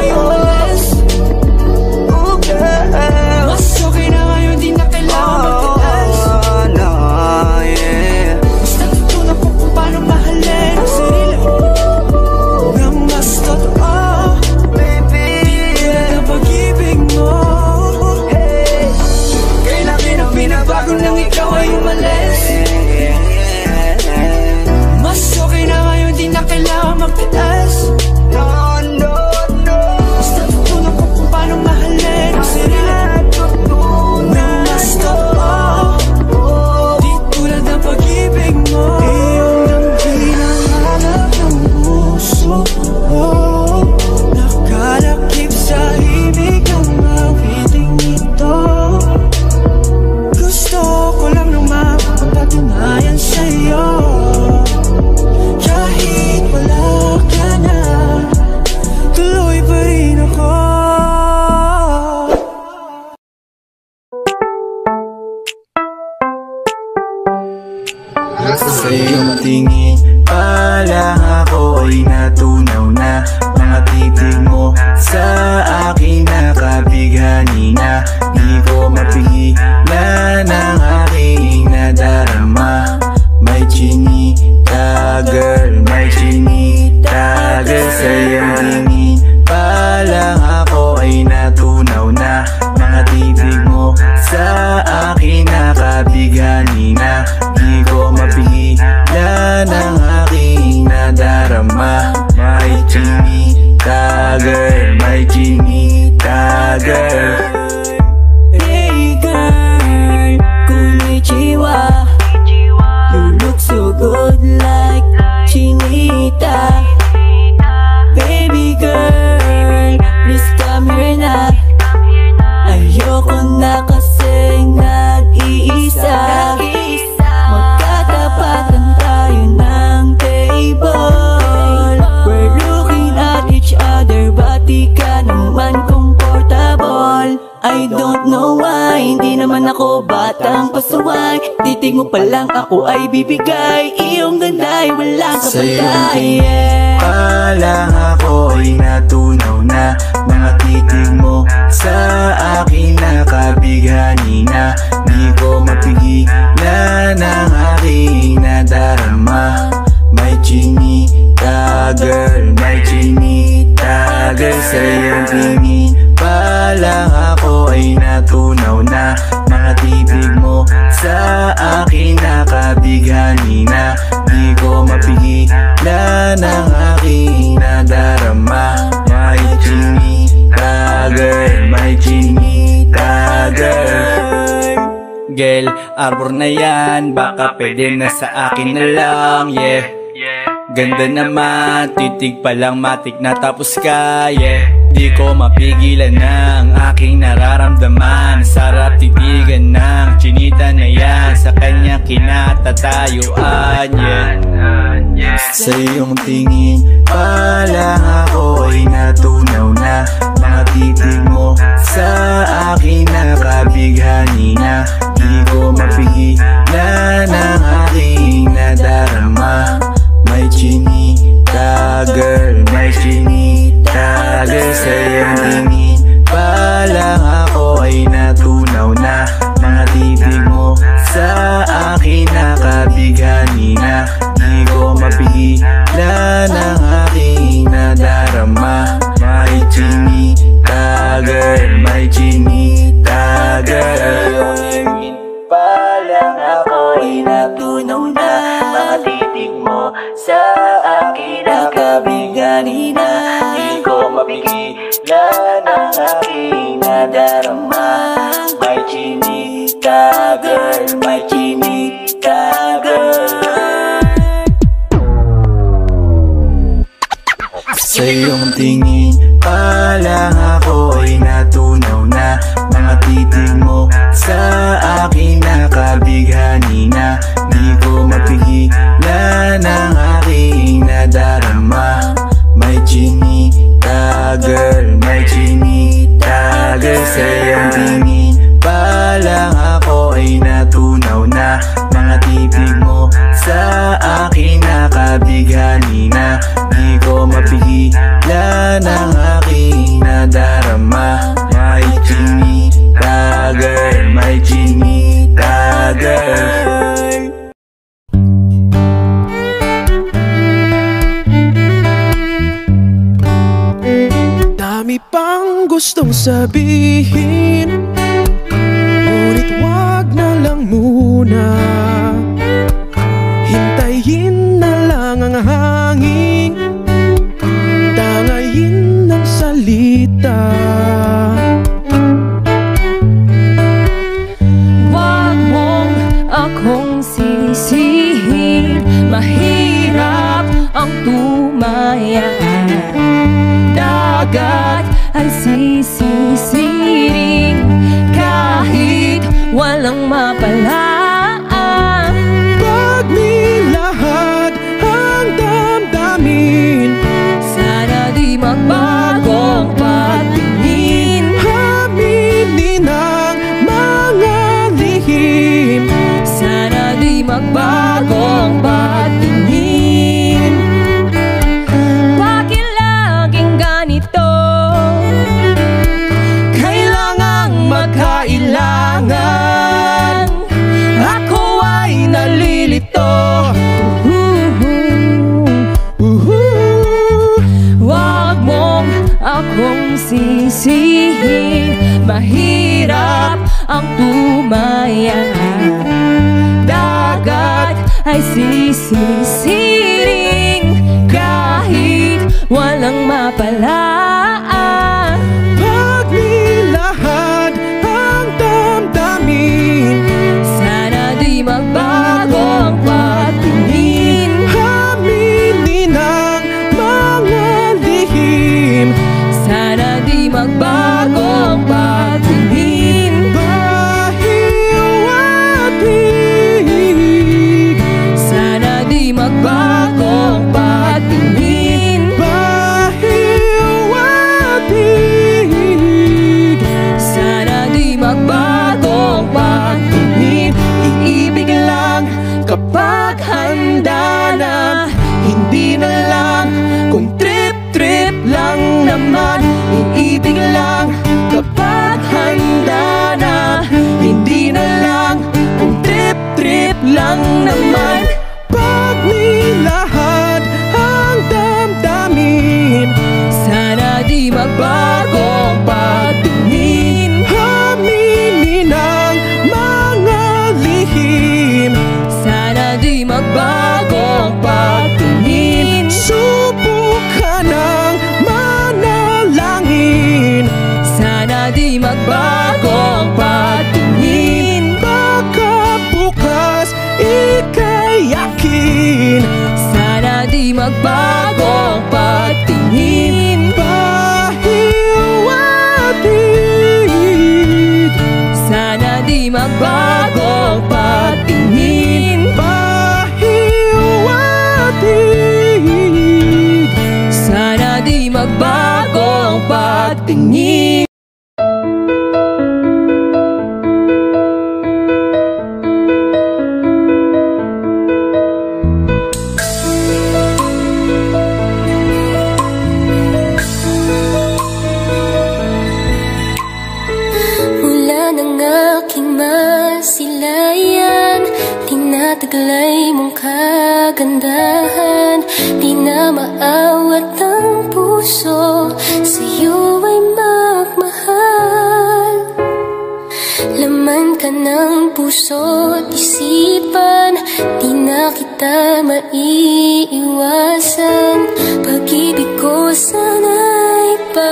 Speaker 1: Oh, girl.
Speaker 7: Mas okay na ngayon, di na kailangan magtiis.
Speaker 1: No, yeah.
Speaker 7: Basta tutunan ko kung paano mahalin ang sarili nang mas totoo.
Speaker 1: Baby,
Speaker 7: di tulad ng pag-ibig mo. Kailan pinabago nang ikaw ay umalis. Mas okay na ngayon, di na kailangan magtiis.
Speaker 4: chinita. Baby girl, please come here na. Ayoko na kasing nag-iisa. Magkatapatan tayo ng table. We're looking at each other, ba't di ka naman comfortable? I don't know why, hindi naman ako batang pasuway. Titig mo pa lang ako ay bibigay. Iyong ganda ay walang kapatay.
Speaker 10: Palang ako ay natunaw na. Mga titig mo sa akin nakabighani na. Di ko mapigilan ang aking nadarama. May chinita girl, may chinita girl. Sa iyong tingin palang ako ay natunaw na. Mga titig mo sa akin nakabighani na. Di ko mapigilan ang aking nadarama. May chinita girl, may chinita girl.
Speaker 14: Girl, arbor na yan, baka pwede na sa akin na lang, yeah. Ganda naman, titig pa lang matik na tapos ka, yeah. Di ko mapigilan ang aking nararamdaman. Sarap titigan ng chinita na yan. Sa kanya kinatatayuan, yeah.
Speaker 10: Sa iyong tingin palang ako ay natunaw na. Mga titig mo sa akin nakabighani na. Di ko mapigilan ang aking nadarama. May chinita girl, may chinita girl. Sa iyong tingin palang ako ay natunaw na. Mga titig mo sa akin nakabighani na. Di ko mapigilan ang aking nadarama. May chinita girl, may chinita girl. Palang ako ay natunaw na. Mga titig mo sa akin nakabighani na. Di ko mapigilan ang aking nadarama. May chinita girl, may chinita girl. Sa iyong tingin palang ako ay natunaw na. Mga titig mo sa akin nakabighani na. Di ko mapigilan ang aking nadarama. May chinita girl, may chinita girl. Sa iyong tingin palang ako ay natunaw na. Mga titig mo sa akin nakabighani na. Di ko mapigilan ang aking nadarama. May chinita girl, may chinita girl.
Speaker 3: Dami pang gustong sabihin, ngunit wag na lang muna. Hintayin na lang ang hangin, tangayin ng salita.
Speaker 5: Wag mong akong sisihin, mahirap ang tumaya. Dagat ay sisisiring kahit walang mapalaan.
Speaker 3: Pag nilahad ang damdamin,
Speaker 5: sana di magbagong patingin.
Speaker 3: Aminin ang mga lihim,
Speaker 5: sana di magbagong patingin. Bakit laging ganito? Kailangang magkailangan. Ako ay nalilito. Wag mong akong sisihin, mahirap ang tumaya. Dagat ay sisisiring kahit walang mapalaan.
Speaker 3: pag nilahad ang damdamin,
Speaker 5: Sana di magbago ang patingin.
Speaker 3: aminin ang
Speaker 5: di magbago ang pagtingin. Pahiwatig, sana di magbago ang pagtingin. Pahiwatig, sana di magbago ang pagtingin.
Speaker 13: Tinataglay mong kagandahan, di na maawat ang puso, sa'yo ay magmahal. Laman ka ng puso't isipan, di na kita maiiwasan. Pag-ibig ko sana'y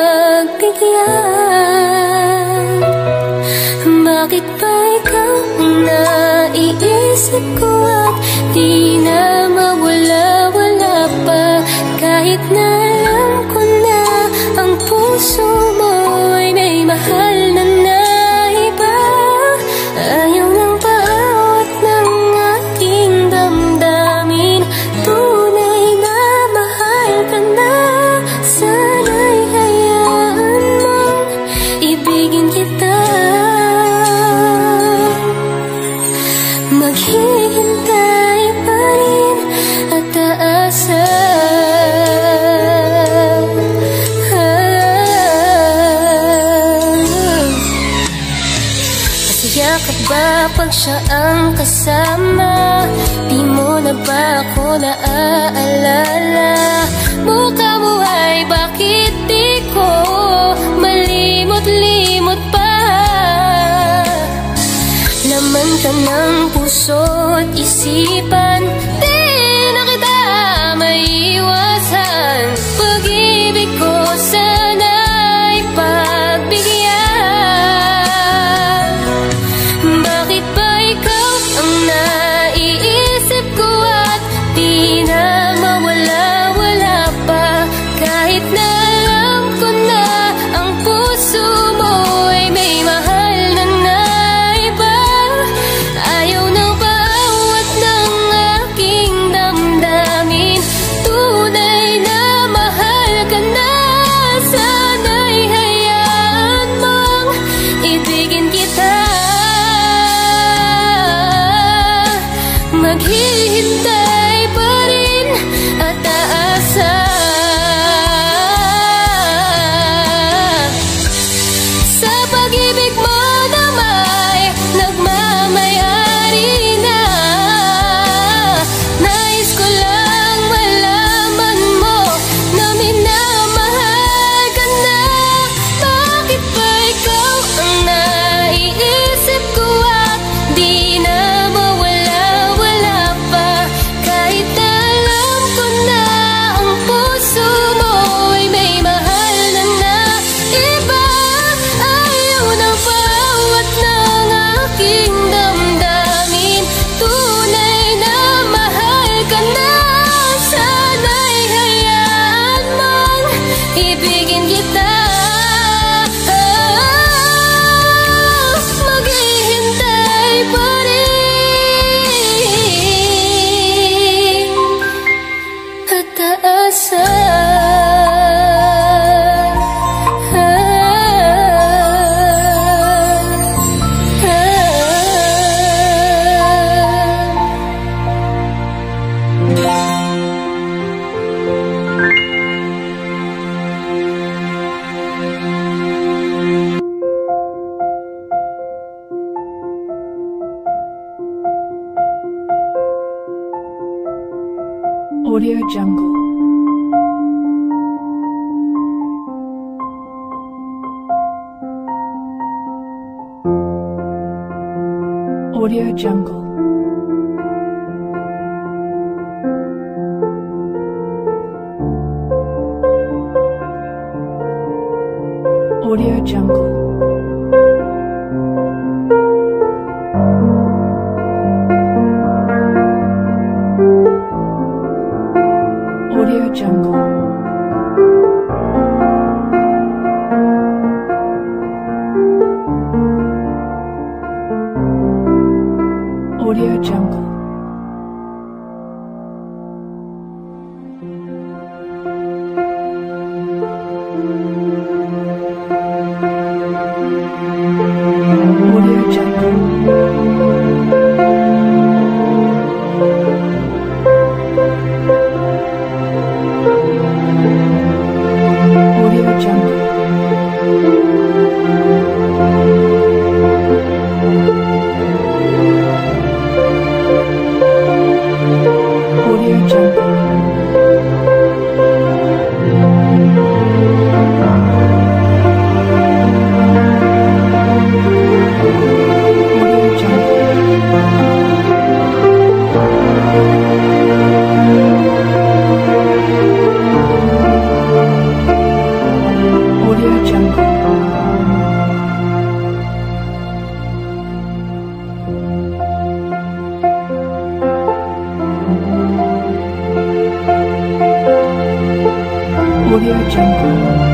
Speaker 13: pagbigyan. Bakit ba ikaw ang naiisip ko at di na mawala-wala pa? Kahit na alam ko na ang puso mo ay may mahal na iba. Ayaw ng bawat ng aking damdamin, tunay na mahal ka na. Sana'y hayaan mong ibigin kita. Maghihintay pa rin at aasa. Masaya ka ba pag siya ang kasama? Di mo na ba ako naaalala? Mukha mo ay bakit di ko malimot-limot pa? Laman ka ng puso't isipan, di na kita maiiwasan. Pag-ibig ko sana'y pagbigyan. Bakit ba ikaw ang naiisip ko at di na mawala-wala pa? Kahit na alam ko na ang puso mo ay may mahal na iba. Ayaw ng bawat ng aking damdamin, tunay na mahal ka na. Sana'y hayaan mong ibigin kita. Maghihintay pa rin at aasa. Sa pag-ibig mo na may nagmamayari na. Nais ko lang malaman mo na minamahal ka na. Bakit ba ikaw ang naiisip ko at di na mawala-wala pa? Kahit na alam ko na ang puso mo ay may mahal na iba. Ayaw ng bawat ng aking damdamin, tunay na mahal ka na. Sana'y hayaan mong ibigin kita. Maghihintay pa rin at aasa.
Speaker 15: Audio Jungle. Audio Jungle. Audio Jungle. Audio Jungle.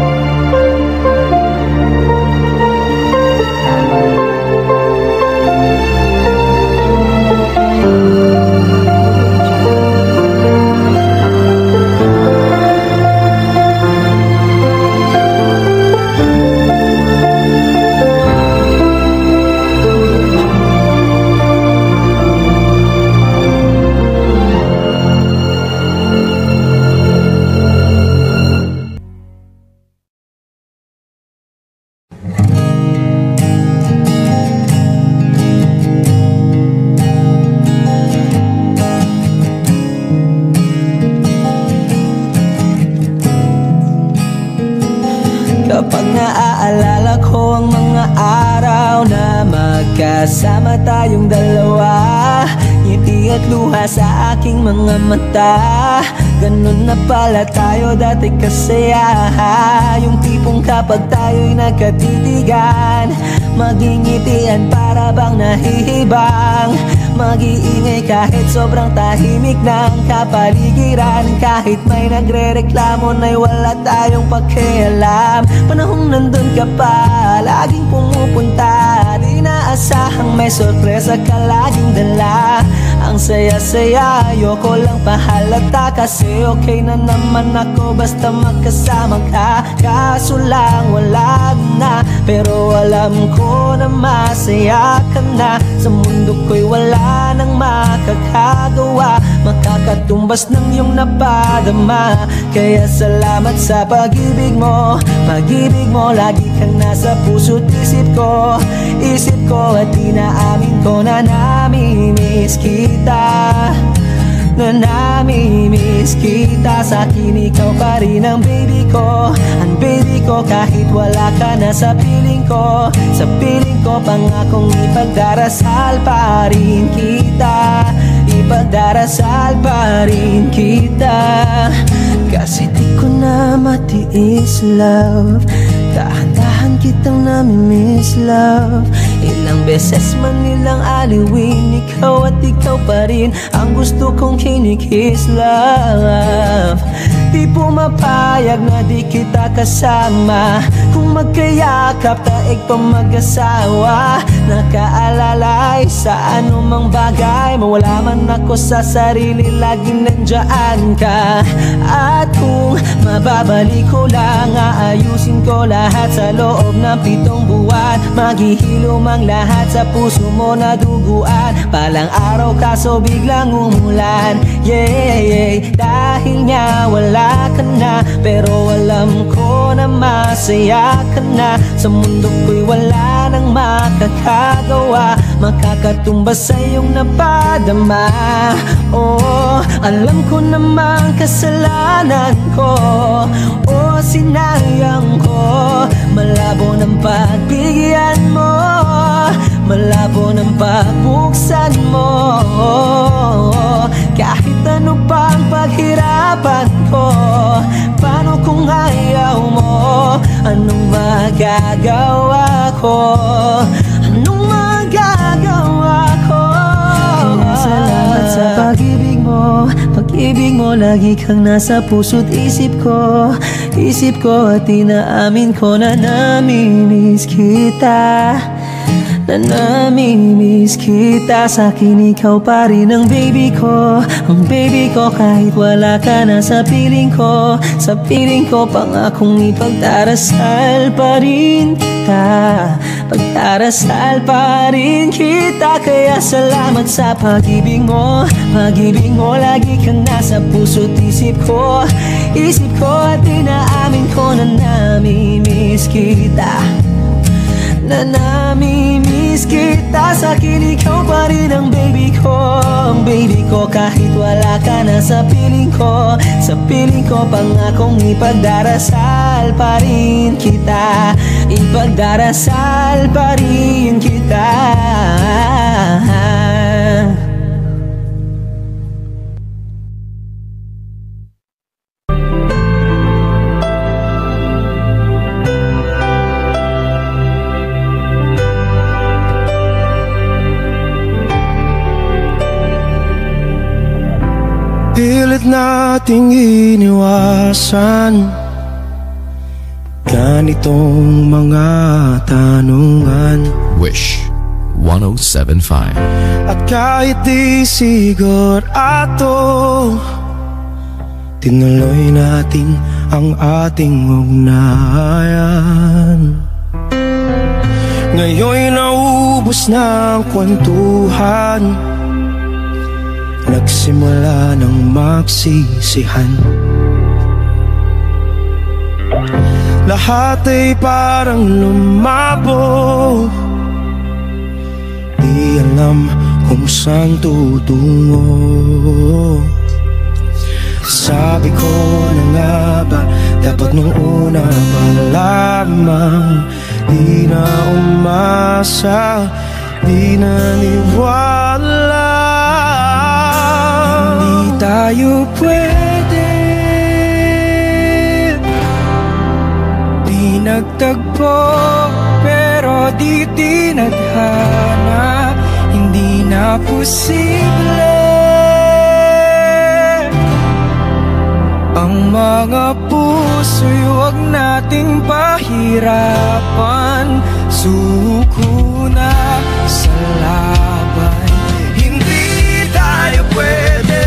Speaker 4: Kapag naaalala ko ang mga araw na magkasama tayong dalawa, ngiti at luha sa aking mga mata. Ganun na pala tayo dati kasaya. Yung tipong kapag tayo'y nagkatitigan, magingitian para bang nahihibang. Mag-iingay kahit sobrang tahimik ng kapaligiran. Kahit may nagre-reklamo na'y wala tayong pakialam. Panahong nandun ka pa, laging pumupunta. Di naasahang may sorpresa ka laging dala. Ang saya-saya, ayoko lang pahalata. Kasi okay na naman ako basta magkasama ka. Kaso lang wala na, pero alam ko na masaya ka na. Sa mundo ko'y wala nang makakagawa, makakatumbas ng iyong napadama. Kaya salamat sa pag-ibig mo. Pag-ibig mo, lagi kang nasa puso't isip ko. Isip ko at inaamin ko na namimiss kita. Na namimiss kita. Sa'kin ikaw pa rin ang baby ko. Ang baby ko kahit wala ka na sa piling ko. Sa piling ko pangakong ipagdarasal pa rin kita. Ipagdarasal pa rin kita. Kasi di ko na matiis love. Dahan-dahan kitang namimiss love. Ilang beses man nilang aliwin, ikaw at ikaw pa rin ang gusto kong kinikiss love. Di pumapayag na di kita kasama. Kung magkayakap taig pa mag-asawa. Nakaalalay sa anumang bagay. Mawala man ako sa sarili, laging nandyan ka. At kung mababalik ko lang, aayusin ko lahat sa loob ng 7 buwan. Maghihilom ang lahat sa puso mo na duguan. Palang araw kaso biglang umulan. Yeah, yeah. Dahil nga wala ka na, pero alam ko na masaya ka na. Sa mundo ko'y wala nang makakagawa, makakatumbas sa iyong napadama. Oh, alam ko namang kasalanan ko. Oh, sinayang ko. Malabo ng pagbigyan mo, malabo ng pagbuksan mo. Kahit ano pang paghirapan ko, paano kung ayaw mo? Anong magagawa ko? Anong magagawa ko? Kaya salamat sa pag-ibig mo. Pag-ibig mo, lagi kang nasa puso't isip ko. Isip ko at inaamin ko na namimiss kita. Na namimiss kita. Sa'kin ikaw pa rin ang baby ko. Ang baby ko kahit wala ka na sa piling ko. Sa piling ko pangakong ipagdarasal pa rin kita. Pagdarasal pa rin kita. Kaya salamat sa pag-ibig mo. Pag-ibig mo, lagi kang nasa puso't isip ko. Isip ko at inaamin ko na namimiss kita. Na namimiss kita. Sa'kin ikaw pa rin ang baby ko. Ang baby ko kahit wala ka na sa piling ko. Sa piling ko pangakong ipagdarasal pa rin kita. Ipagdarasal pa rin kita.
Speaker 3: Pilit nating iniwasan
Speaker 4: ganitong mga tanungan.
Speaker 16: Wish 107.5.
Speaker 4: At kahit di sigurado, tinuloy natin ang ating ugnayan. Ngayon'y naubos na ang kwentuhan, nagsimula ng magsisihan. Lahat ay parang lumabo, di alam kung saan tutungo. Sabi ko na nga ba, dapat nung una pa lamang, di na umasa, di naniwala. Hindi tayo pwede, di nagtagpo, pero di tinadhana. Hindi na posible ang mga puso'y huwag nating pahirapan. Suko na sa laban, hindi tayo pwede.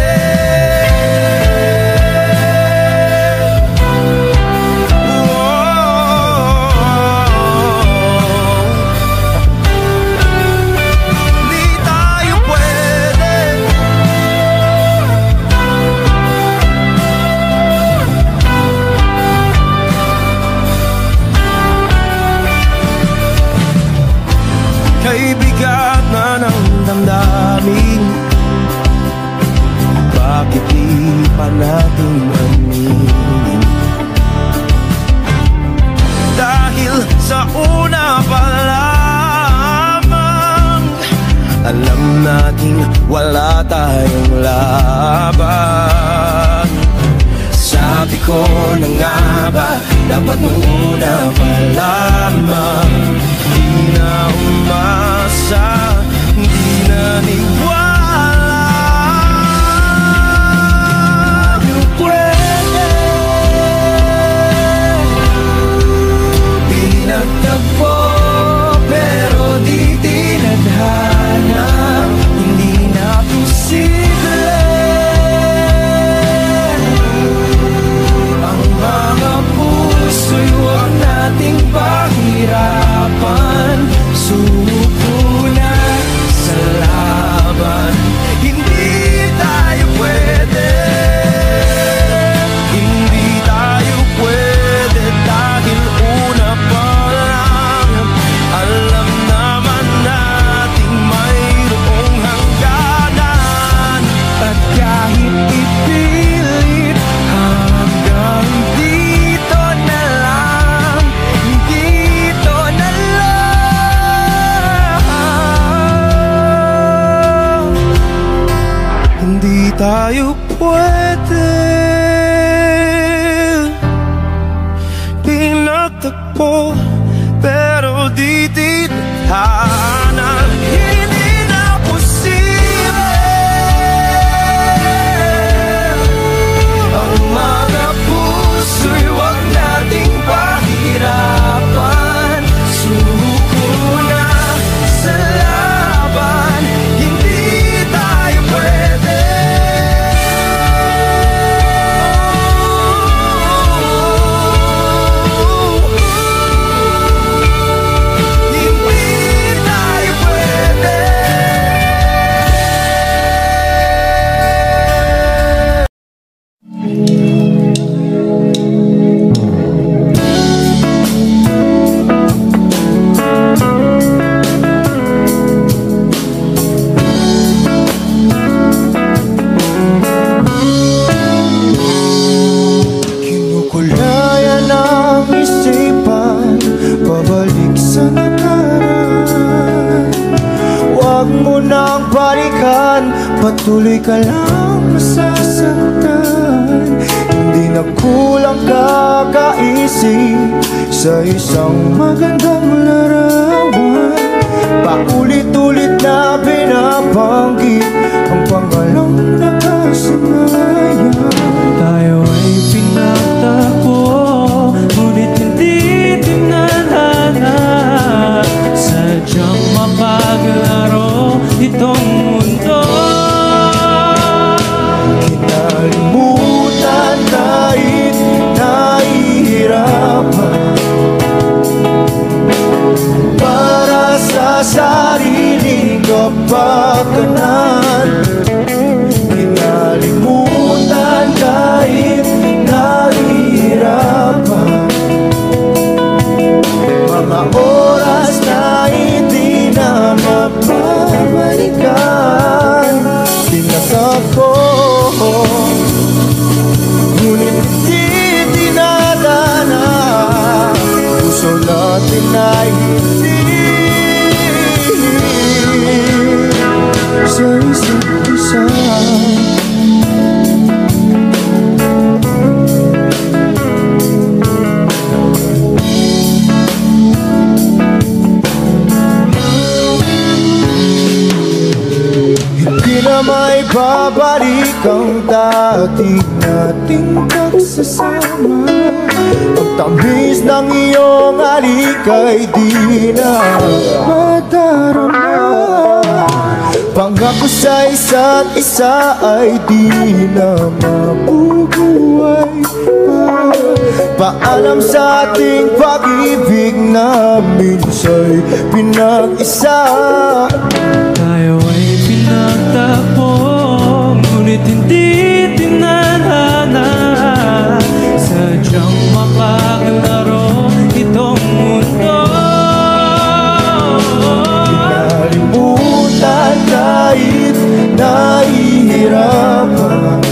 Speaker 4: Kay bigat na ng damdamin, bakit di pa natin aminin? Dahil sa una pa lamang, alam natin wala tayong laban. Sabi ko na nga ba, dapat nung una pa lamang, di na umasa, di naniwala. Di pwede, di nagtagpo, pero di tinadhana. Hindi na posible ang mga puso'y huwag nating pahirapan. Suko na sa laban, hindi tayo pwede, hindi tayo pwede. Dahil una pa lang, alam naman nating mayroong hangganan. At kahit ipilit, hanggang dito na lang, dito na lang. Hindi tayo pwede, pinagtagpo, pero di tinadhana. Hindi na posible ang mga puso'y huwag nating pahirapan. Suko na sa laban, hindi tayo pwede. Hindi tayo pwede. Kinukulayan ang isipan, pabalik sa nakaraan. Huwag mo nang balikan, patuloy ka lang masasaktan. Hindi na kulang kakaisip sa isang magandang larawan. Paulit-ulit na binabanggit ang pangalang nakasanayan. Tayo ay pinagtagpo, ngunit hindi
Speaker 12: natin ay hindi sa isa't isa. Hindi na may babalik ang dati nating pagsasama. Ang tamis ng iyong halik ay di na madarama. Pangako sa isa't isa ay di na mabubuhay pa. Paalam sa ating pag-ibig na minsa'y pinag-isa.
Speaker 7: Tayo ay pinagtapos, ngunit hindi tinadhana. Sadyang makakalaro itong mundo.
Speaker 12: Pinalimutan kahit nahihirapan,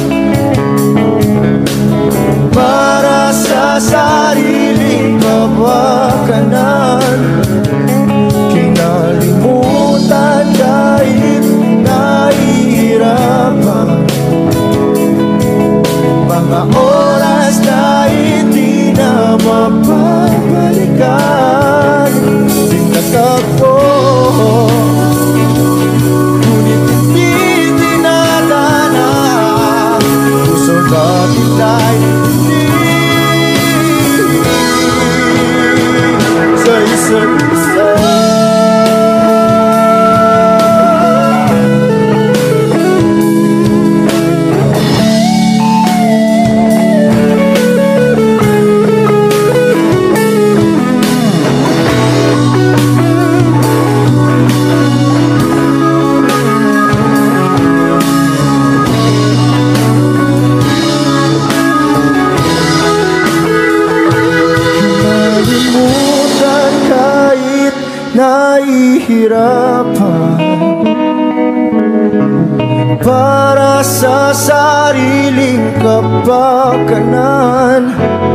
Speaker 12: para sa sariling kapakanan. Kinalimutan kahit nahihirapan, mga oras na hindi na mapabalikan. Pinagtagpo, ngunit hindi dinadana. Puso natin ay hindi sa isa't isa. Nahihirapan, para sa sariling kapakanan.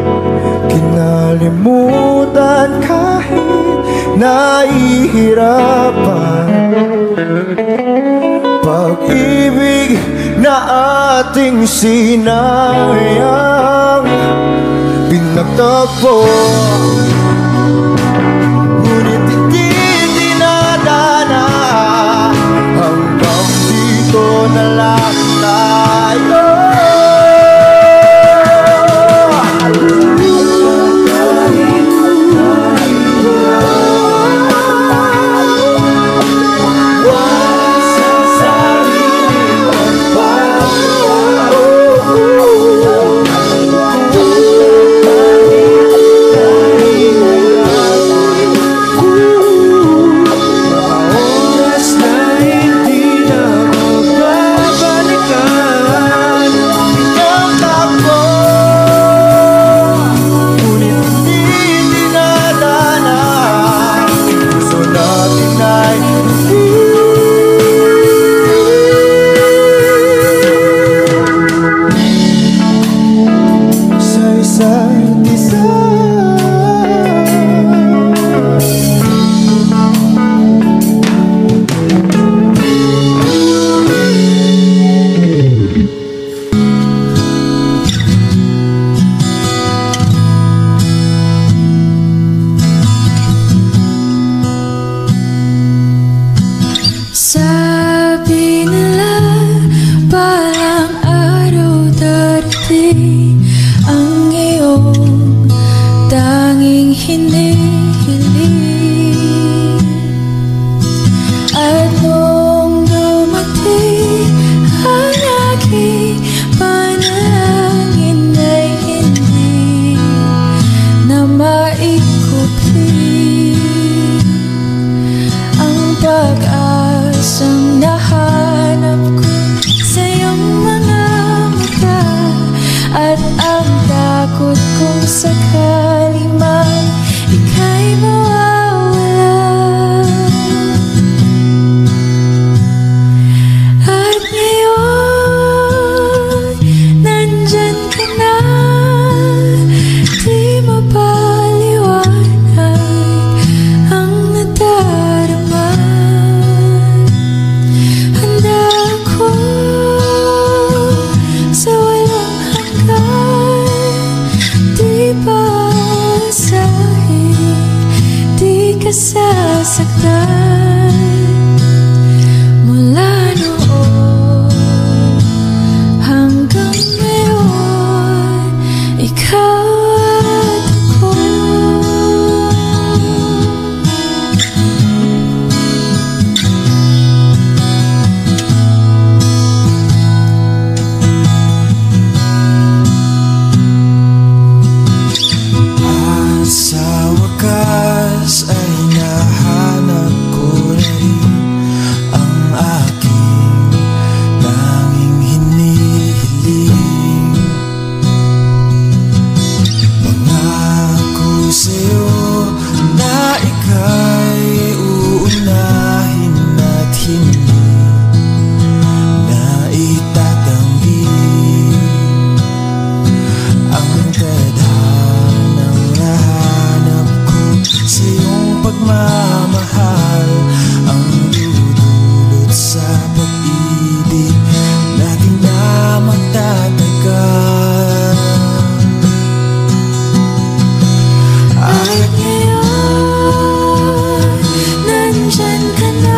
Speaker 12: Kinalimutan kahit nahihirapan, pag-ibig na ating sinayang. Pinagtagpo, ngunit hindi dinadana. Hanggang dito na lang tayo.
Speaker 13: nasasaktan mula noon hanggang ngayon. Ikaw at ako.
Speaker 17: Sa wakas ay nahanap ko na rin ang aking tanging hinihiling. Pangako sa'yo na ika'y uunahin at hindi na itatanggi ang tadhanang nahanap ko sa iyong pagmamahal, ang dudulot sa pag-ibig natin na magtatagal.
Speaker 13: At ngayon, nandyan ka na,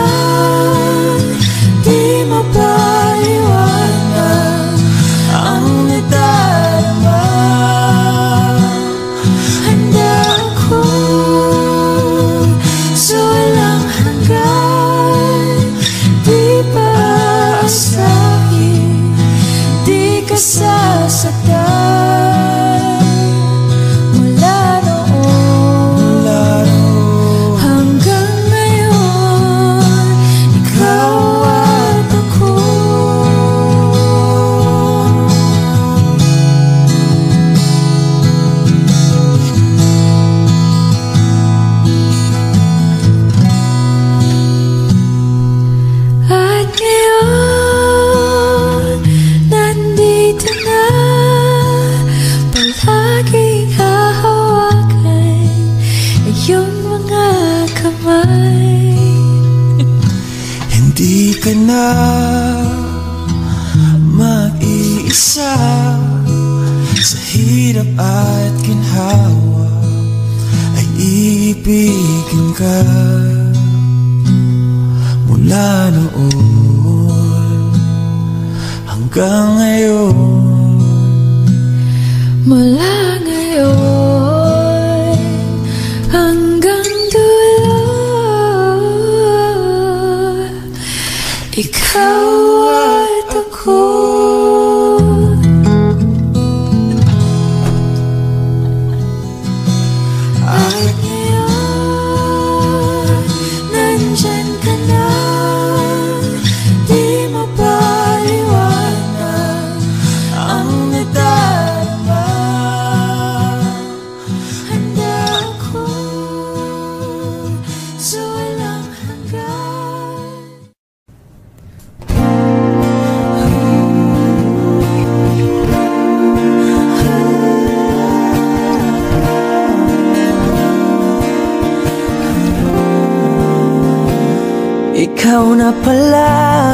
Speaker 13: di mapaliwanag ang nadarama. Handa ako sa walang hanggan, di pa aasahin, di ka sasaktan. Mula noon hanggang ngayon, ikaw at ako. At ngayon, nandito na, palaging hahawakan iyong mga kamay.
Speaker 17: Hindi ka na mag-iisa sa hirap at ginhawa, ay ibigin ka. Mula noon hanggang ngayon,
Speaker 13: Mula ngayon hanggang dulo, ikaw at ako. At ngayon, nandyan ka na, di mapaliwanag ang nadarama. Handa ako sa walang hanggan.
Speaker 4: Ikaw na pala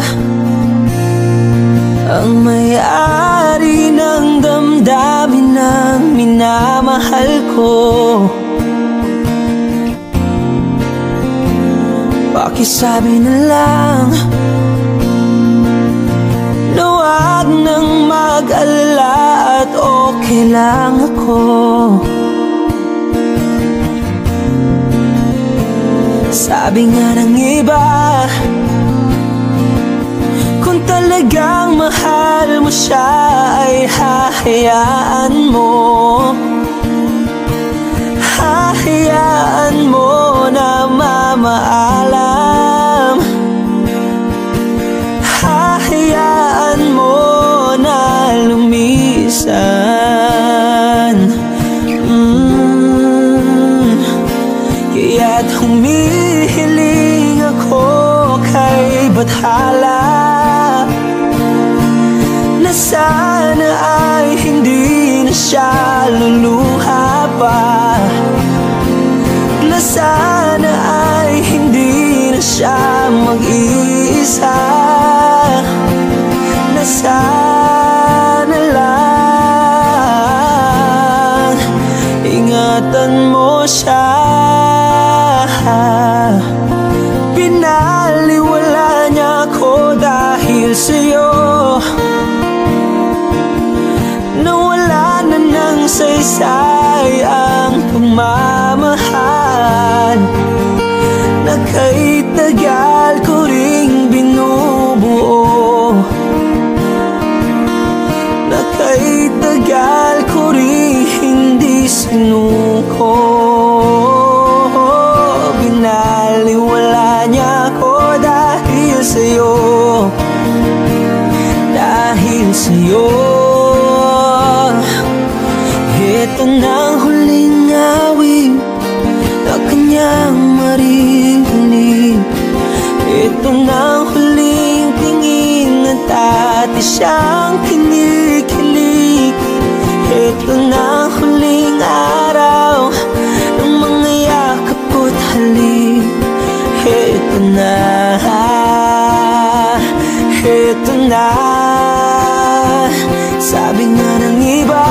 Speaker 4: ang may-ari ng damdamin ng minamahal ko. Pakisabi na lang na wag nang mag-alala at okay lang ako. Sabi nga ng iba, kung talagang mahal mo siya ay hahayaan mo. Hahayaan mo na mamaalam. Hahayaan mo na lumisan. Kaya't humihiling ako kay Bathala na sana ay hindi na siya luluha pa, na sana ay hindi na siya mag-iisa, na sana lang ingatan mo siya. sinuko. Binaliwala niya ako dahil sa'yo, dahil sa'yo. Ito na ang huling awit na kanyang maririnig. Ito na ang huling tingin at dati siyang kinikilig. Ito na ang huling araw ng mga yakap ko't halik. Ito na, ito na. Sabi nga ng iba,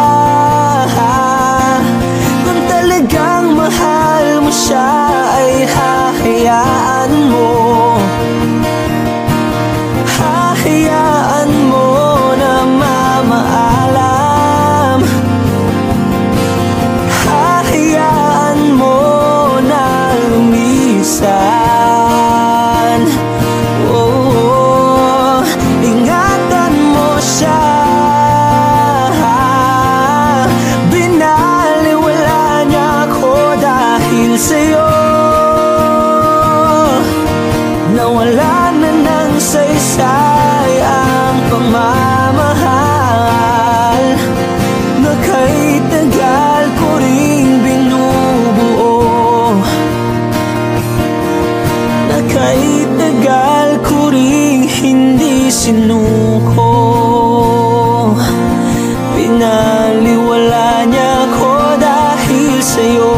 Speaker 4: kung talagang mahal mo siya ay hahayaan mo. Hahayaan mo na mamaalam. Hahayaan mo na lumisan. Oh, ingatan mo siya. Binaliwala niya ako dahil sa'yo. Nawala na ng saysay ang pagmamahal na kay tagal ko ring binubuo, na kay tagal ko ring hindi sinuko. Pinaliwala niya ako dahil sa'yo,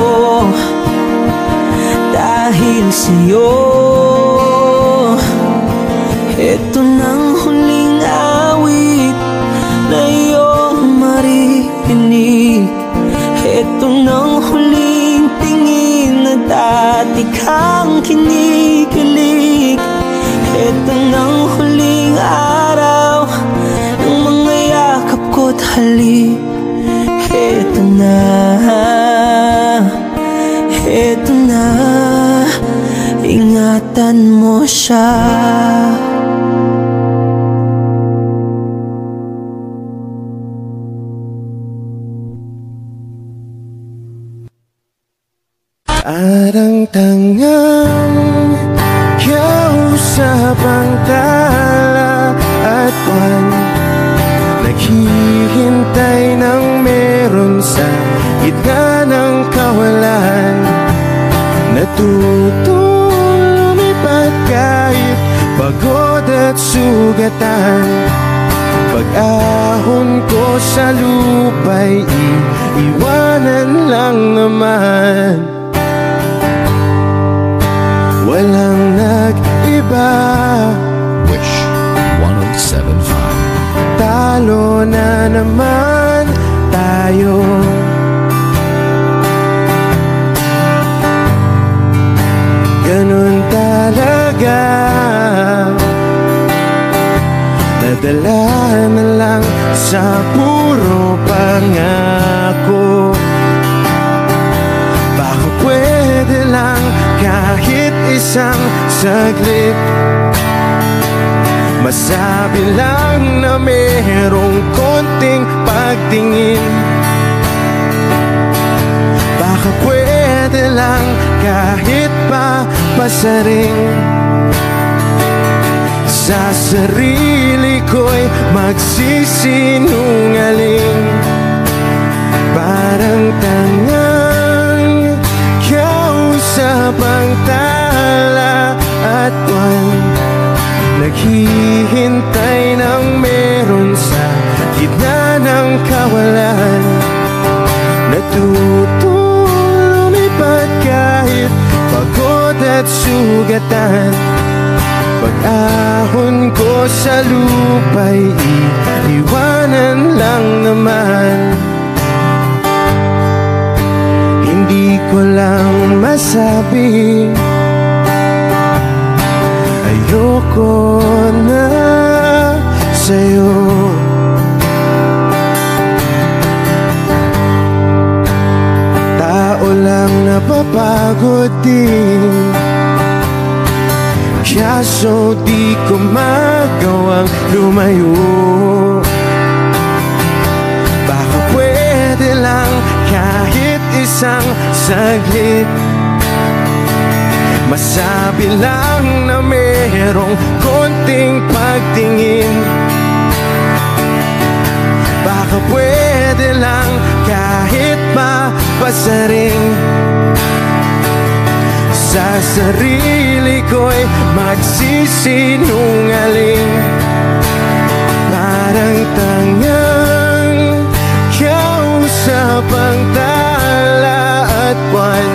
Speaker 4: dahil sa'yo. Ito nang huling awit na iyong maririnig. Ito nang huling tingin na dati kang kinikilig. Ito nang huling araw ng mga yakap ko't halik. Ito na, ito na. Ingatan mo siya.
Speaker 3: Arang tangang kausap ang tala at buwan, naghihintay ng meron sa gitna ng kawalan. Natutong lumipat kahit pagod at sugatan. Pag-ahon ko sa lupa'y iiwanan lang naman. Walang nag-iba.
Speaker 16: Wish 107.5.
Speaker 3: Talo na naman tayo. Ganun talaga. Nadala na lang sa puro pangako. Baka pwede lang kahit isang saglit, masabi lang na merong konting pagtingin. Baka pwede lang kahit pa pasaring. Sa sarili ko'y magsisinungaling. Parang tangang kausap ang tala at buwan, naghihintay ng meron sa gitna ng kawalan. Natutong lumipat kahit pagod at sugatan. Pag-ahon ko sa lupa'y iiwanan lang naman. Hindi ko lang masabi, ayoko na sa'yo. Tao lang napapagod din, kaso di ko magawang lumayo. Baka pwede lang kahit
Speaker 18: isang saglit. Masabi lang na merong konting pagtingin. Baka pwede lang kahit mapasaring. Sa sarili ko'y magsisinungaling. Parang tangang kausap ang tala at buwan.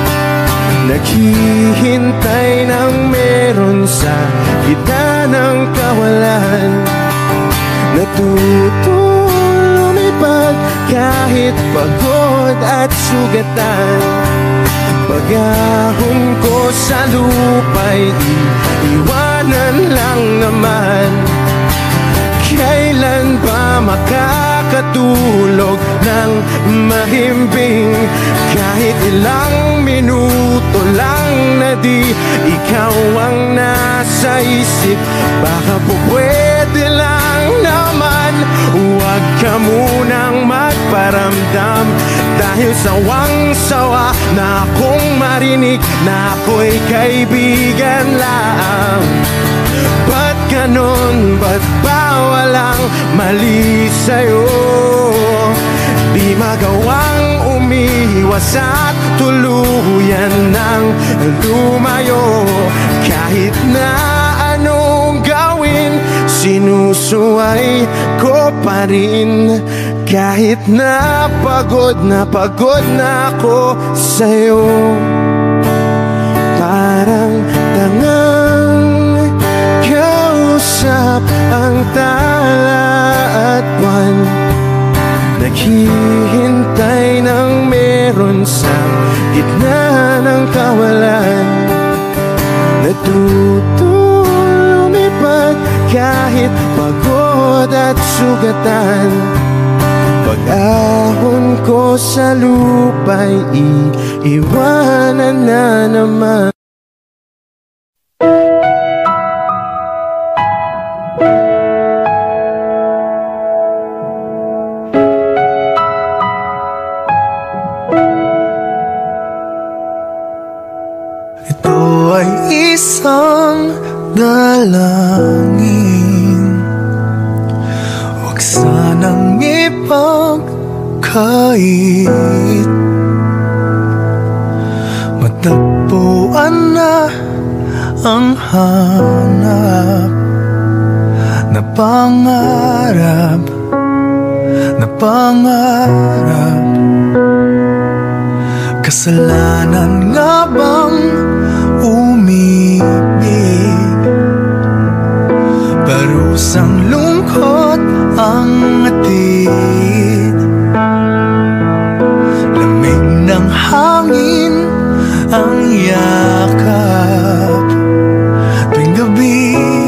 Speaker 18: Naghihintay ng meron sa gitna ng kawalan. Natuto lumipad kahit pagod at sugatan. Pag-ahon ko sa lupa'y iwanan lang naman. Kailan ba makakatulog ng mahimbing? Kahit ilang minuto lang na di ikaw ang nasa isip. Baka po pwede lang naman huwag ka munang magparamdam. Dahil sawang-sawa na akong marinig na ako'y kaibigan lang. Ba't ganon? Ba't ba walang mali sa'yo? Di magawang umiwas at tuluyan ng lumayo. Kahit na anong gawin, sinusuway ko pa rin. Kahit na pagod na ako sa'yo. Parang tangang kausap ang tala at buwan. Naghihintay ng meron sa gitna ng kawalan. Natuto lumipad kahit pagod at sugatan. Pag-ahon ko sa lupa'y iiwanan na naman.
Speaker 17: Ito ay isang dalangin, huwag sanang ipagkait. Matagpuan na ang hanap na pangarap, na pangarap. Kasalanan nga bang umibig? Parusang lungkot ang atid. Lamig ng hangin ang yakap. Tuwing gabi,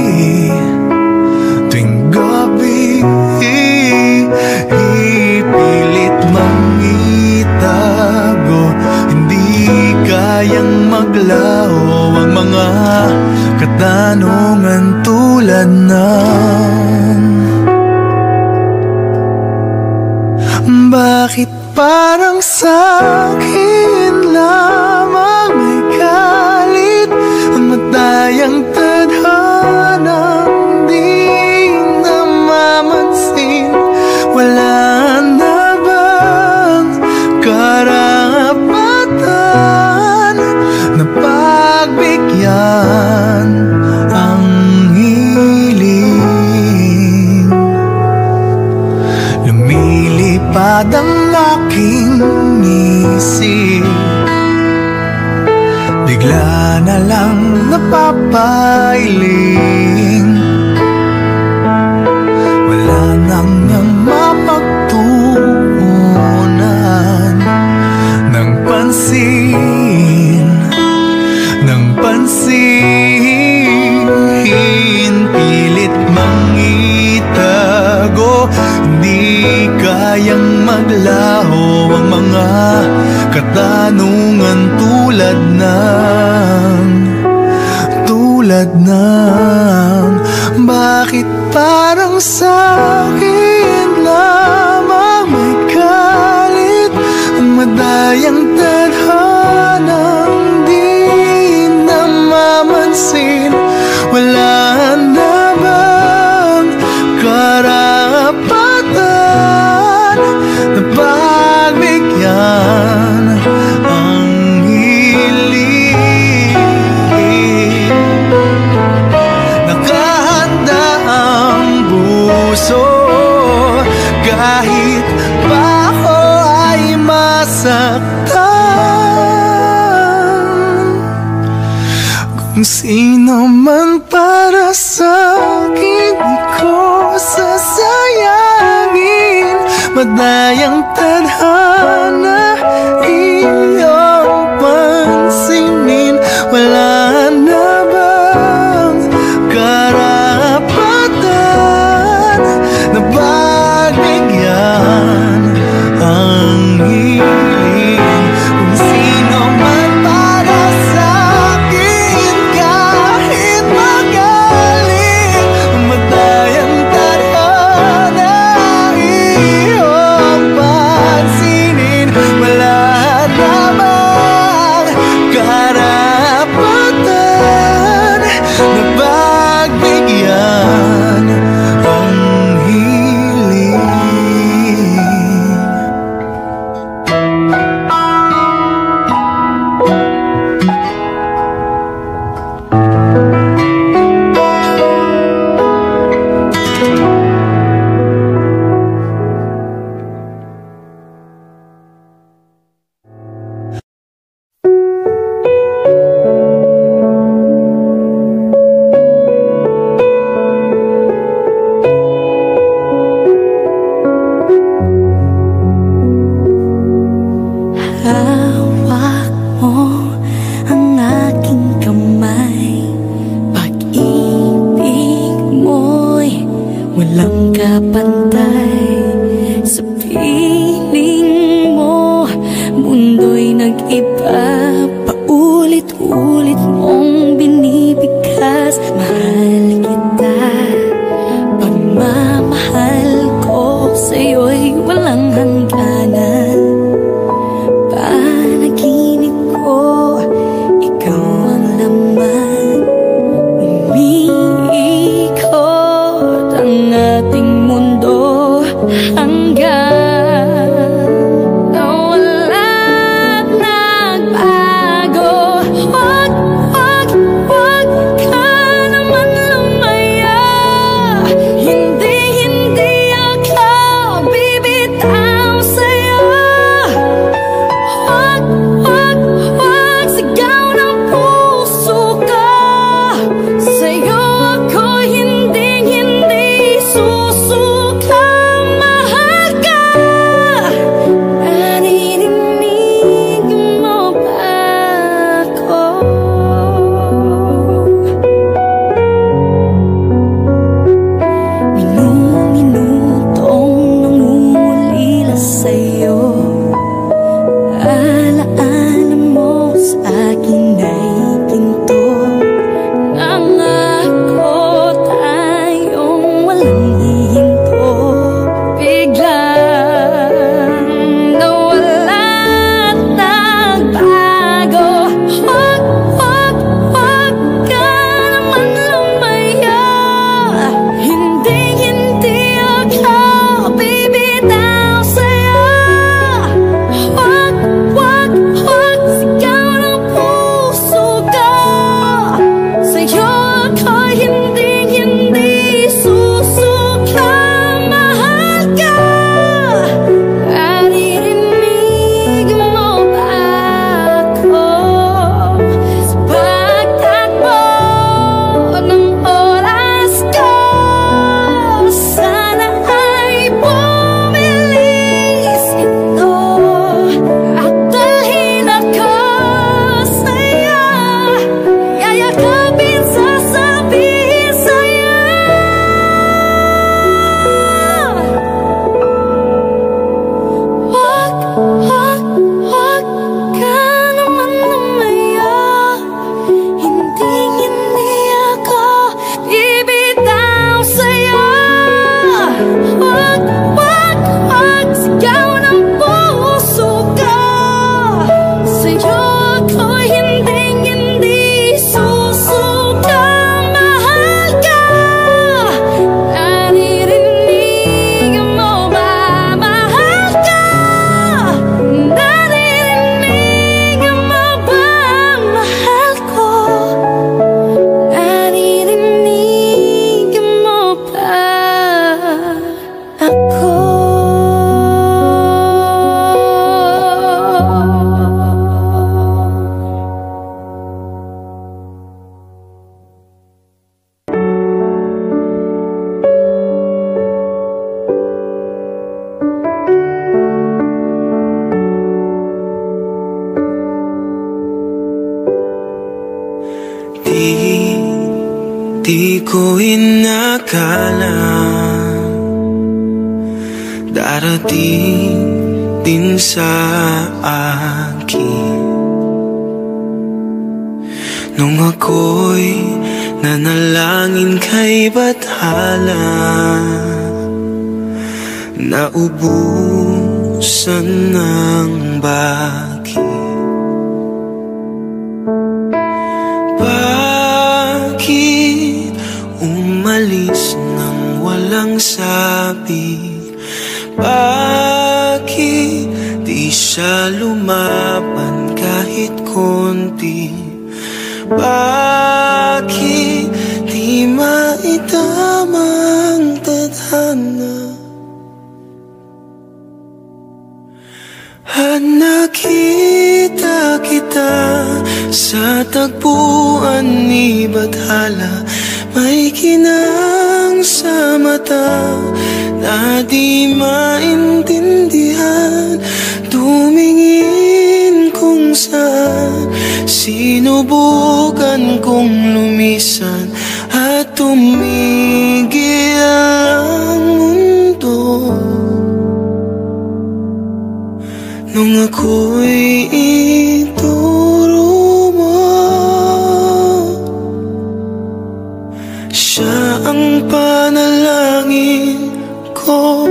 Speaker 17: tuwing gabi, ipilit mang itago. Hindi kayang maglaho ang mga katanungan tulad ng bakit parang sa'kin lamang may galit ang matayang tadhanang di namamansin? Wala na bang karapatan na pagbigyan ang hiling? Lumilipad ang aking isip, bigla na lang napapailing. Wala nang mapagtuunan ng pansin, ng pansin. Pilit mang itago, hindi kayang maglaho ang mga katanungan tulad ng bakit parang sa'kin lamang may galit ang madayang Kung sino man para sa'kin, di ko sasayangin. Madayang tadhana, iyong pansinin. Wala na bang karapatan na pagbigyan ang hiling? Kung sino man para sa'kin, kahit magaling, madayang tadhana, iyong pansinin. Wala namang karapatan na pagbigyan ang hiling.
Speaker 5: Hawak mo ang aking kamay. Pag-ibig mo'y walang kapantay. Sa piling mo, mundo'y nag-iba. Paulit-ulit mong binibigkas. Mahal kita, pagmamahal ko sa'yo'y walang hangganan. Panaginip ko, ikaw ang laman. Umiikot ang ating mundo hanggang walang nagbago. Huwag
Speaker 19: Di ko inakala darating din sa akin nung ako'y nanalangin kay Bathala. Naubusan ng bagay. Bakit umalis nang walang sabi? Bakit di siya lumaban kahit konti? Bakit di maitamang tadhana? At nakita kita sa tagpuan ni Bathala. May kinang sa mata na di maintindihan. Tumingin kung saan, sinubukan kong lumisan at tumigil ang mundo. Nung ako'y ituro mo, siya ang panalangin ko.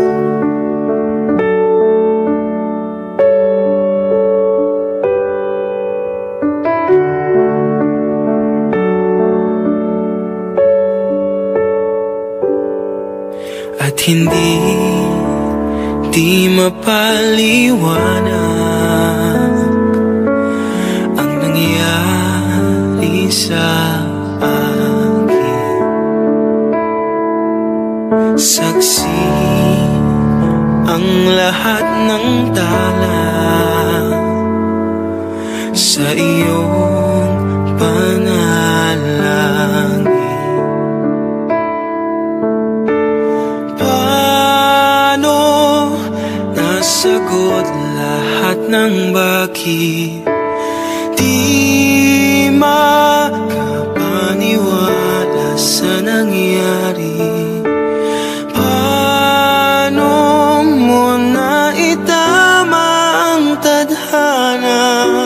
Speaker 19: At hindi di mapaliwanag ang nangyari sa akin. Saksi ang lahat ng tala sa iyong panalangin. Sagot lahat ng bakit di makapaniwala sa nangyari. Paano mo na itama ang tadhana?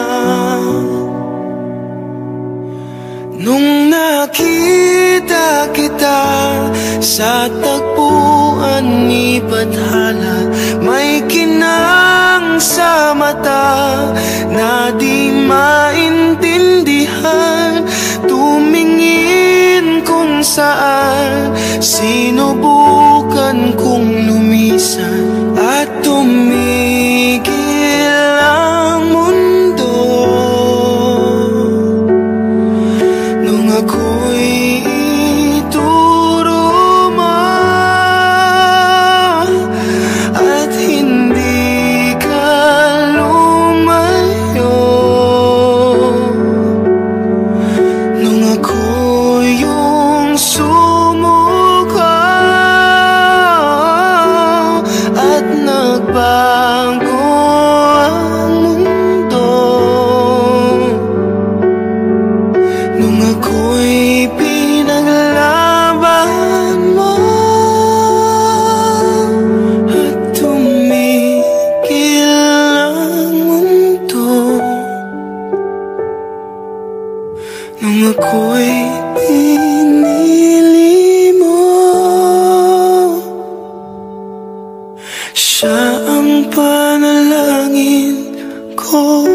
Speaker 19: Nung nakita kita sa tagpuan ni Bathala, may kinang sa mata na di maintindihan. Tumingin kung saan, sinubukan kong lumisan at tumigil ang mundo. Nung ako'y ituro mo at hindi ka lumayo, nung ako yung sumuko at nagbago ang mundo, nung ako'y pinaglaban mo at tumigil ang mundo, nung ako'y pinili mo, siya ang panalangin ko.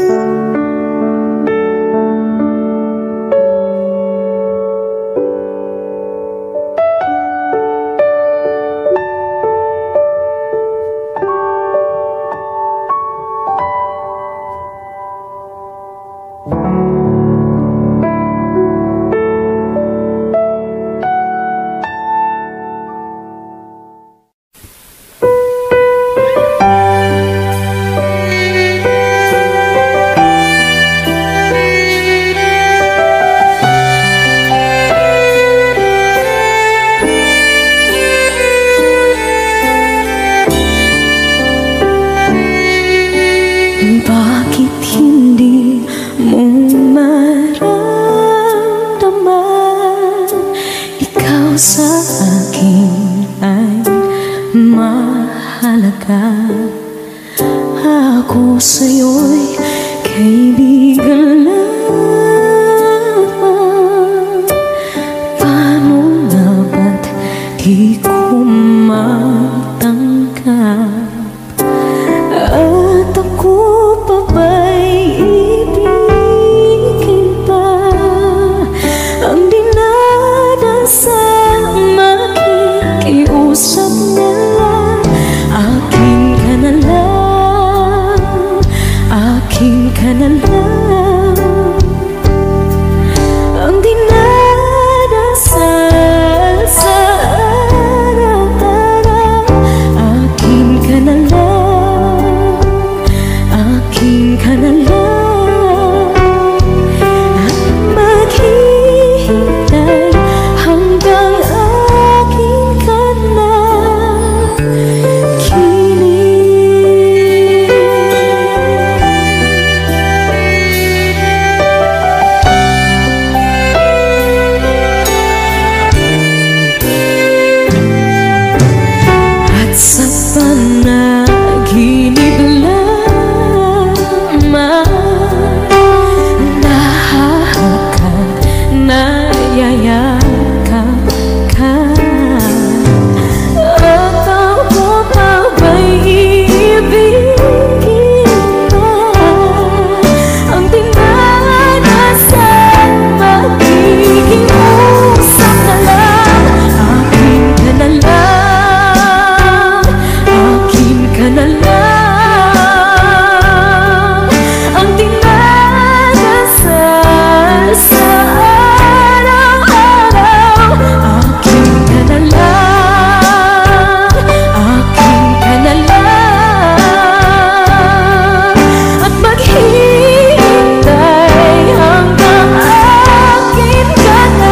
Speaker 13: Bakit hindi mo maramdaman sa'yo'y kaibigan lang. Paano nga ba't di ko matanggap? At ako pa ba'y ibigin pa? Ang dinadasang makikiusap na lang. Akin ka na lang, akin ka na lang. Ang dinadasal sa araw-araw. Akin ka na lang, akin ka na lang. At maghihintay hanggang akin ka na. At sa panaginip lamang nahahagkan, nayayakap ka. At ako pa ba'y ibigin pa? Ang dinadasal makikiusap na lang. Akin ka na lang, akin ka na lang. Ang dinadasal sa araw-araw. Akin ka na lang, akin ka na lang. At maghihintay hanggang akin ka na.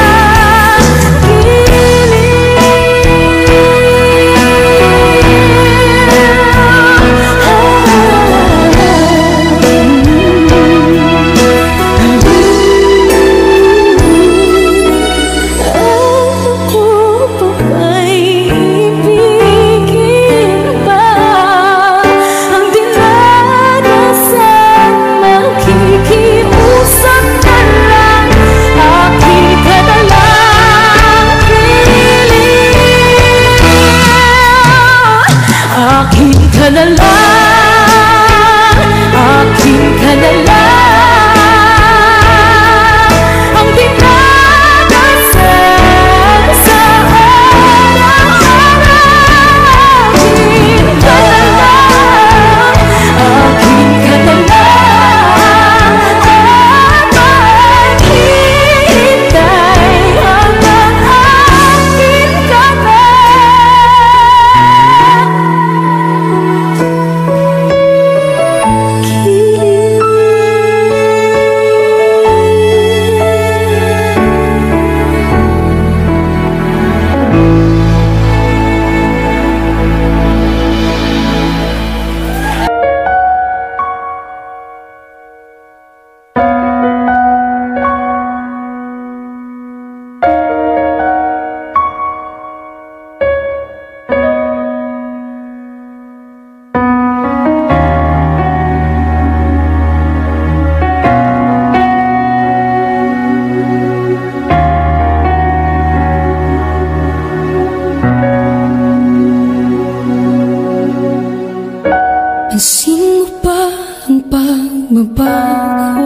Speaker 13: Ako pa ba'y ibigin pa? Ang dinadasal makikiusap na lang. Akin ka na lang, akin ka na lang, akin ka na lang. Ang dinadasal sa araw-araw. Akin ka na lang, akin ka na lang. At maghihintay hanggang akin ka na. Pansin mo ba ang pagbabago?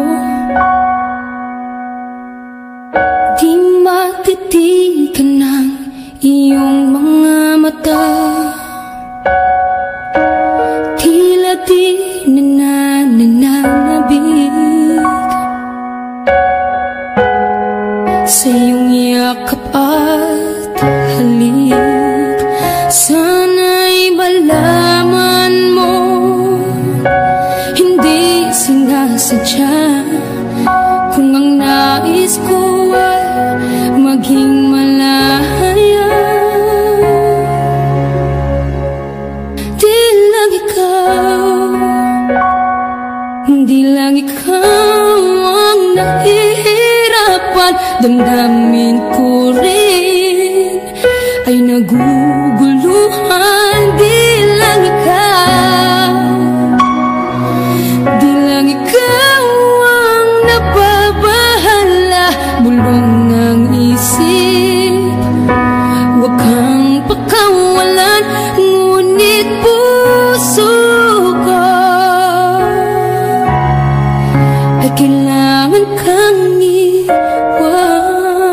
Speaker 13: Di matitigan ng iyong mga mata. Tila di nananabig sa iyong yakap at halik. Sana'y malaman mo, hindi sinasadya. Kung ang nais ko ay maging malaya, di lang ikaw, di lang ikaw ang nahihirapan. Damdamin ko rin ay naguguluhan. Di lang ikaw kailangan kang iwan.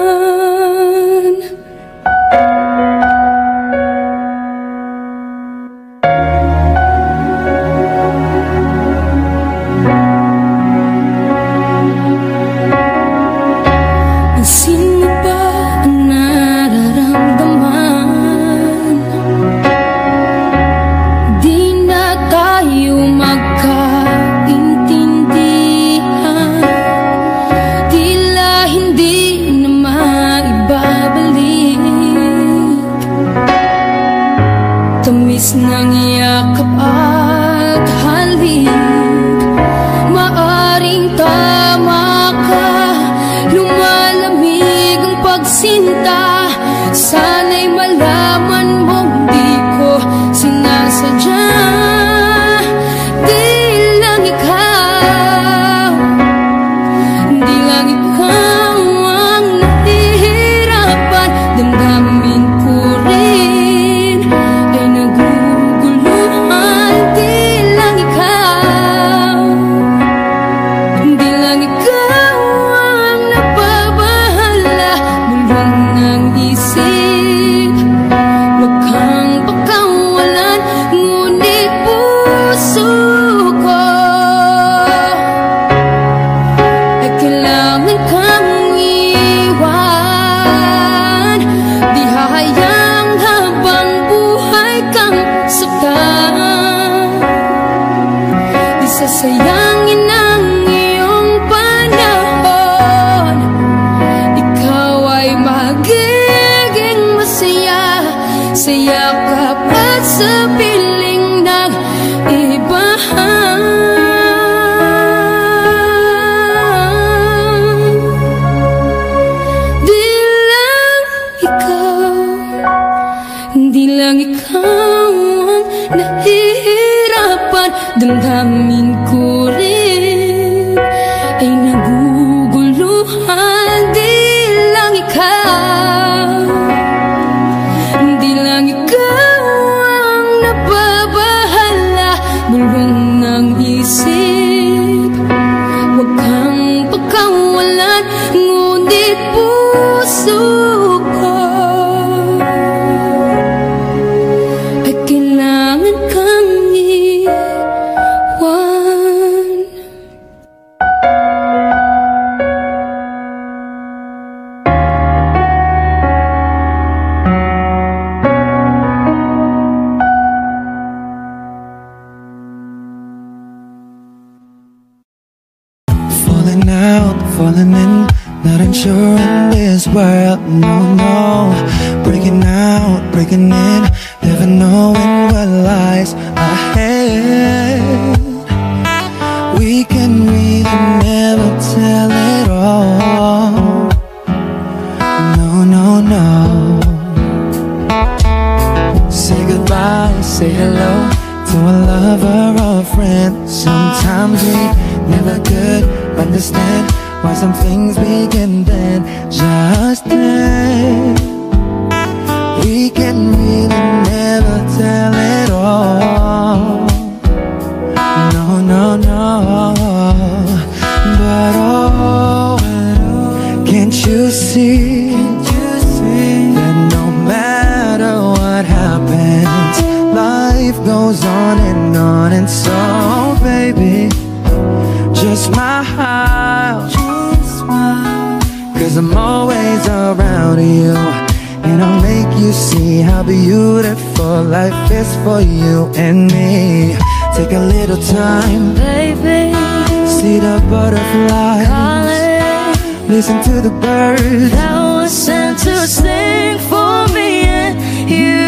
Speaker 13: Pansin mo ba ang nararamdaman? Di na tayo magkaintindihan, tila hindi na maibabalik. Tamis ng yakap at halik, maaring tama ka, lumalamig ang pagsinta. Sana'y malaman mong di ko sinasadya. Di lang ikaw, di lang ikaw ang nahihirapan. Damdamin ko rin ay naguguluhan. Di lang ikaw, di lang ikaw ang nababahala. Bulong ng isip, wag kang pakawalan. Ngunit puso ko ay kailangan kang iwan. Di hahayang habang buhay kang saktan. Di sasayangin ang iyong panahon. Ikaw ay magiging masaya sa yakap at sa piling ng iba. Di lang ikaw, di lang ikaw ang nahihirapan. Damdamin ko rin ay naguguluhan. Di lang ikaw, di lang ikaw ang nababahala. Bulong ng isip, wag kang pagkawalan. Ngunit puso ko ay kailangan kang iwan.
Speaker 19: Falling out, falling in, not unsure in this world, no, no. Breaking out, breaking in, never knowing what lies ahead. We can really never tell it all, no, no, no. Say goodbye, say hello to a lover or a friend. Sometimes we never could understand why some things begin then, just then. We can really never tell it all, no, no, no. But oh, can't you see that no matter what happens, life goes on. And so baby, just smile, cause I'm always around you, and I'll make you see how beautiful life is for you and me. Take a little time,
Speaker 13: Baby,
Speaker 19: see the butterfly
Speaker 13: calling,
Speaker 19: listen to the birds
Speaker 13: that was sent to sing for me and you.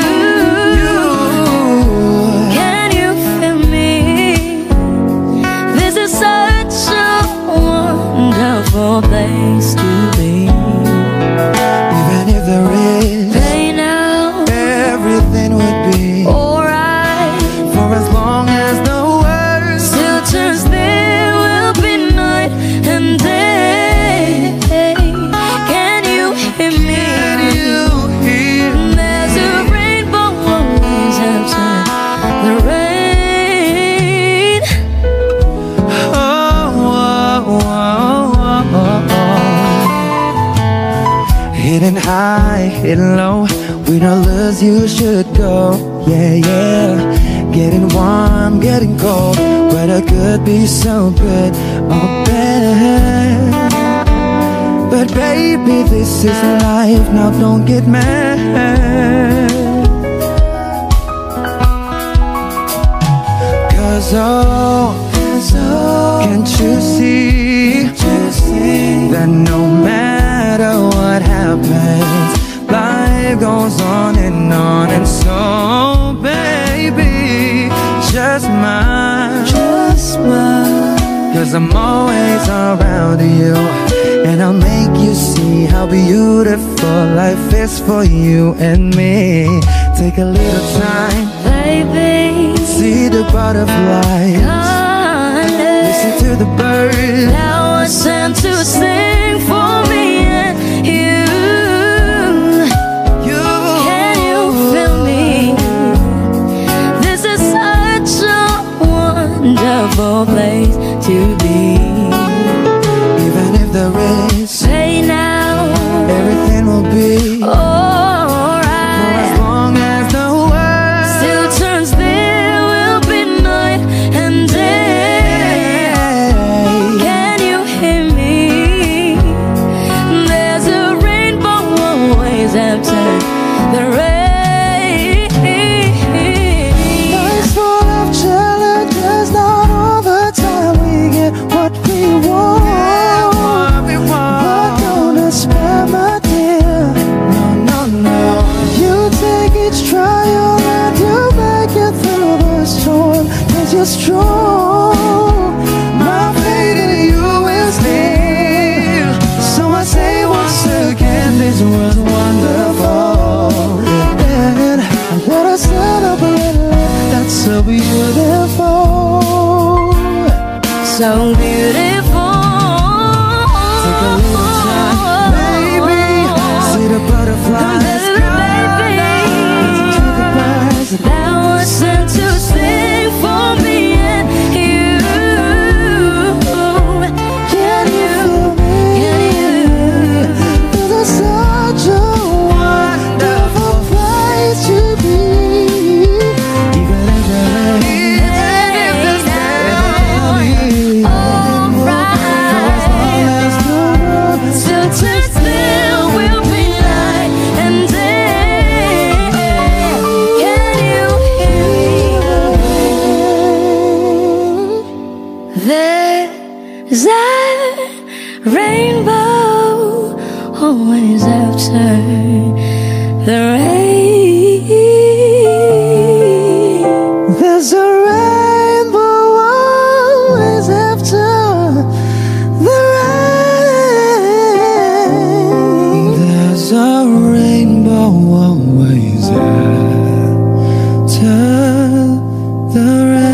Speaker 13: Can you feel me? This is such a wonderful place to be.
Speaker 19: Even if there is
Speaker 13: pain now,
Speaker 19: everything would be
Speaker 13: alright.
Speaker 19: For as long as the world
Speaker 13: still turns, there will be night and day. Can you hear me?
Speaker 19: Can you hear me?
Speaker 13: There's a rainbow always after the rain.
Speaker 19: Oh, oh, oh. Getting high, hitting low, we don't lose, you should go. Yeah, yeah. Getting warm, getting cold, weather could be so good or bad. But baby, this is life, now don't get mad. Cause can't you see that no matter what happens, life goes on. And so baby, just smile, cause I'm always around you, and I'll make you see how beautiful life is for you and me. Take a little time,
Speaker 13: baby,
Speaker 19: see the butterflies, listen to the birds.
Speaker 13: Now it's time to sing for me and you. Can you feel me? This is such a wonderful place to be.
Speaker 19: Even if there is
Speaker 13: pain now,
Speaker 19: everything will be
Speaker 13: alright.
Speaker 19: For as long as the world
Speaker 13: still turns, there will be night and day. Can you hear me? There's a rainbow always after the rain.
Speaker 19: Life's full of challenges, not all the time we get what we want. But don't despair, my dear. No, no, no. You take each trial and you make it through the storm, cause you're strong. My faith in you is near. So I say once again, this was wonderful. And I wanna celebrate life that's so beautiful.
Speaker 13: So beautiful.
Speaker 19: Take a little time, baby. See the butterflies. Listen to the birds.
Speaker 13: Now it's time to sing for me and you.
Speaker 19: Can you feel me? This is such a wonderful place to be. Even if there is
Speaker 13: still turns, there will be night and day. Can you hear me? There's a rainbow always after the rain.
Speaker 19: there's a rainbow always after the rain. There's a rainbow always after the rain.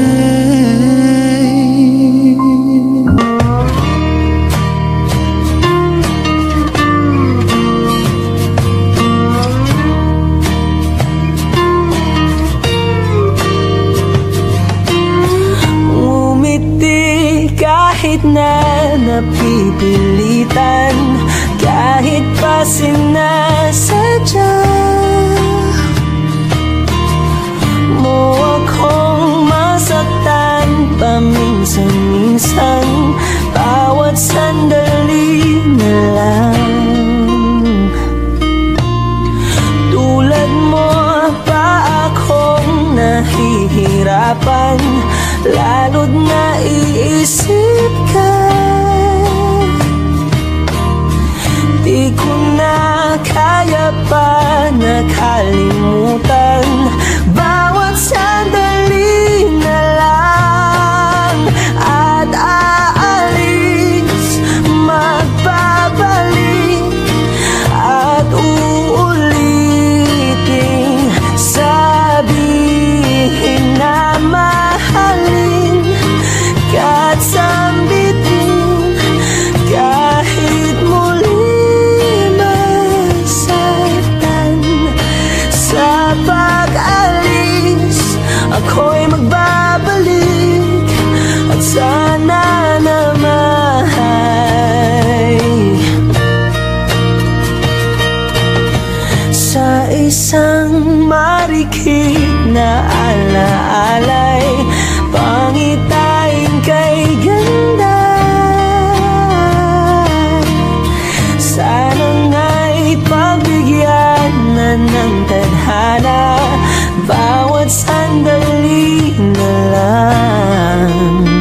Speaker 4: Umiti kahit na napipilitan, kahit pa sinasadya mo akong masaktan paminsan-minsan, bawat sandali na lang. Tulad mo pa akong nahihirapan, lalo't naiisip ka. Di ko na kaya pa nakalimutan, bawat sandali na lang. At dikit na alaalay, pangitain kay ganda. Sana nga'y pagbigyan na ng tadhana, bawat sandali na lang.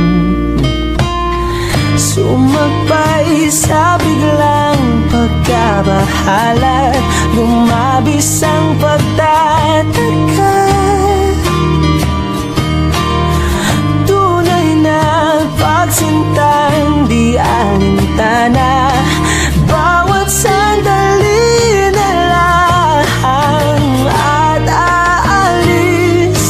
Speaker 4: Sumagpay sa biglang pagkabahala, lumabis ang pagtataka. Tunay na pagsintang di alintana, bawat sandali na lang. At aalis,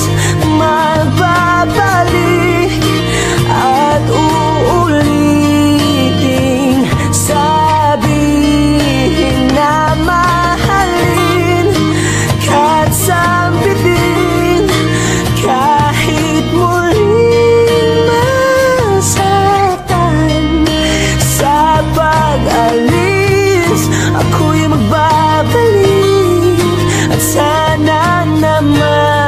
Speaker 4: magbabalik at uulitin, sabihin na mahalin, kahit sambitin, kahit muling masaktan. Sa pag-alis, ako'y magbabalik at sana naman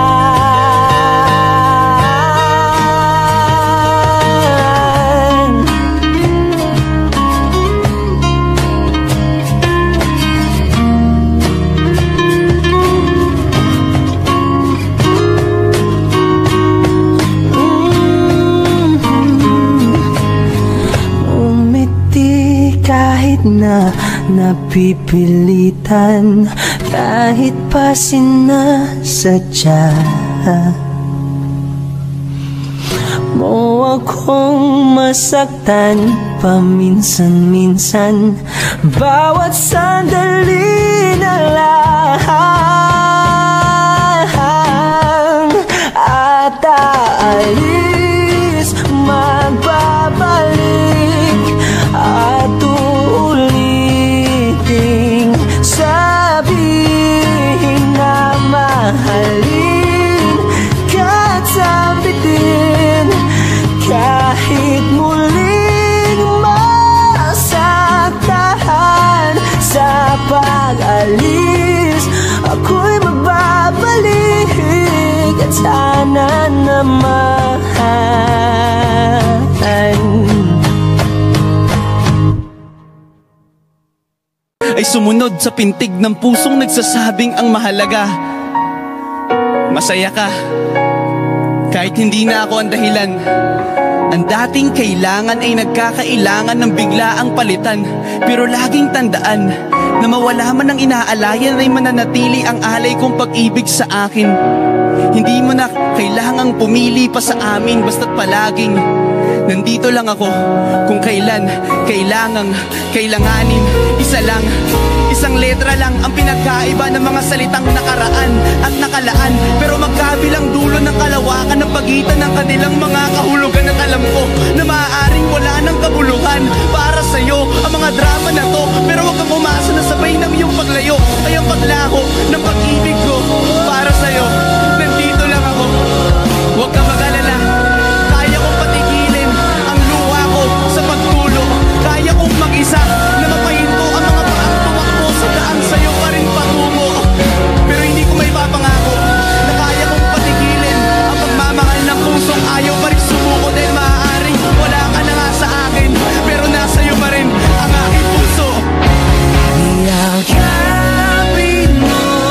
Speaker 4: kahit na napipilitan, kahit pa sinasadya mo akong masaktan paminsan-minsan, bawat sandali na lang. At aalis, magbabalik at uulitin, sabihin na mahalin, kahit sambitin, kahit muling masaktan. Sa pag-alis, ako'y magbabalik at sana naman
Speaker 20: ay sumunod sa pintig ng pusong nagsasabing ang mahalaga. Masaya ka, kahit hindi na ako ang dahilan. Ang dating kailangan ay nagkakailangan ng biglaang palitan. Pero laging tandaan na mawala man ang inaalayan ay mananatili ang alay kong pag-ibig sa akin. Hindi mo na kailangang pumili pa sa amin, basta't palaging nandito lang ako kung kailan kailanganin. Isa lang, isang letra lang ang pinagkaiba ng mga salitang nakaraan at nakalaan. Pero magkabilang dulo ng kalawakan ng pagitan ng kanilang mga kahulugan. At alam ko na maaaring wala ng kabuluhan para sa'yo ang mga drama na to. Pero huwag kang umasa na sabay ng iyong paglayo ay ang paglaho ng pag-ibig ko para sa'yo. Nandito lang ako, huwag kang mag-alala. Kaya kong patigilin ang luha ko sa pagtulo. Kaya kong mag-isa na mapahinto ang mga paang tumakbo sa daan sa'yo pa rin patungo. Pero hindi ko may papangako na kaya kong patigilin ang pagmamahal ng pusong ayaw pa rin sumuko. Dahil maaaring wala ka na nga sa akin, pero nasa'yo pa rin ang aking puso.
Speaker 4: Yakapin mo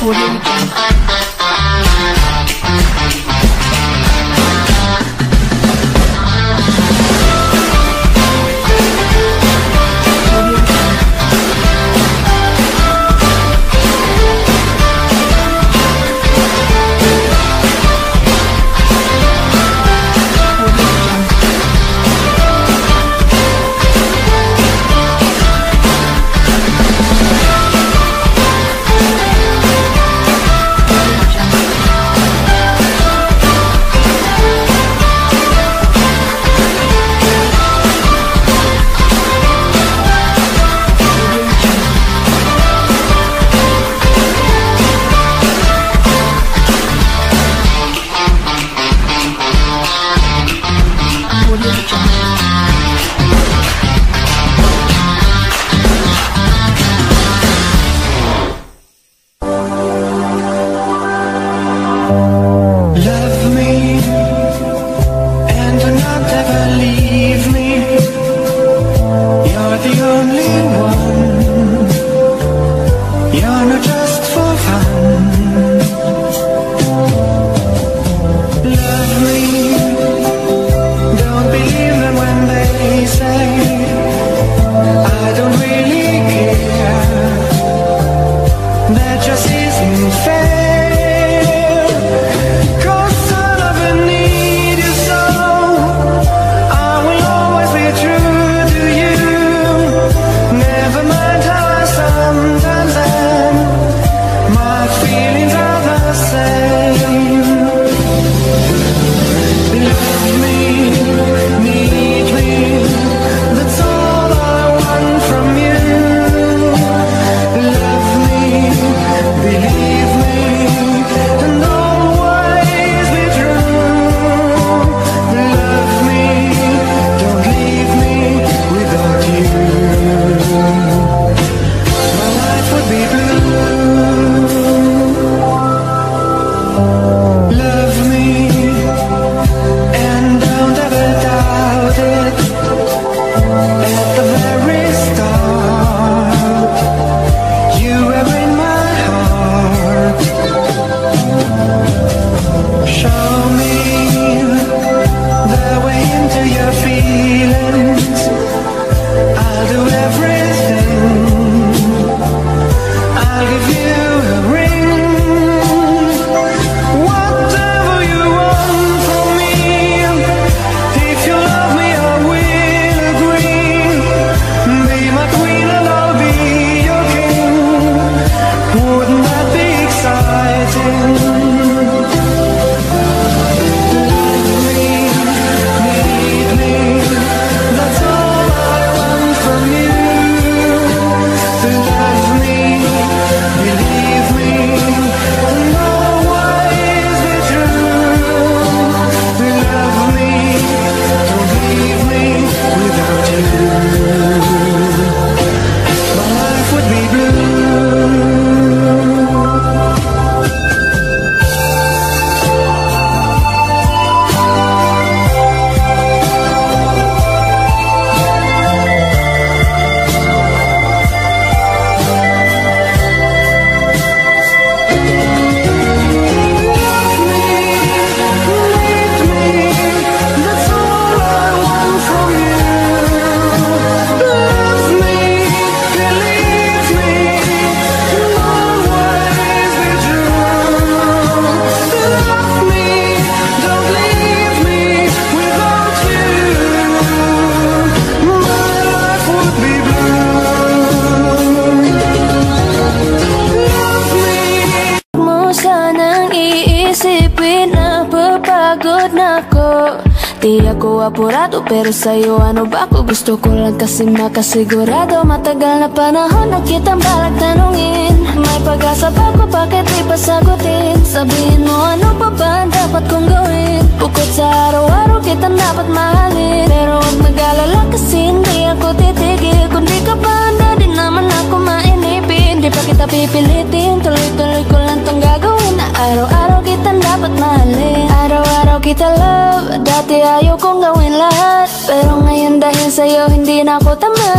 Speaker 13: Di ako apurado pero sa'yo ano ba ako? Gusto ko lang kasi makasigurado. Matagal na panahon na kitang balak tanungin. May pag-asa ba ko, bakit di pa sagutin? Sabihin mo ano pa ba ang dapat kong gawin? Bukod sa araw-araw kitang dapat mahalin. Pero huwag mag-alala kasi hindi ako titigil. Kung di ka pa handa di naman ako mainipin. Di pa kita pipilitin, tuloy-tuloy ko lang tong gagawin. Na araw-araw kitang dapat mahalin. Araw-araw kita love. Dati ayaw kong gawin lahat, pero ngayon dahil sa'yo hindi na ako tamad.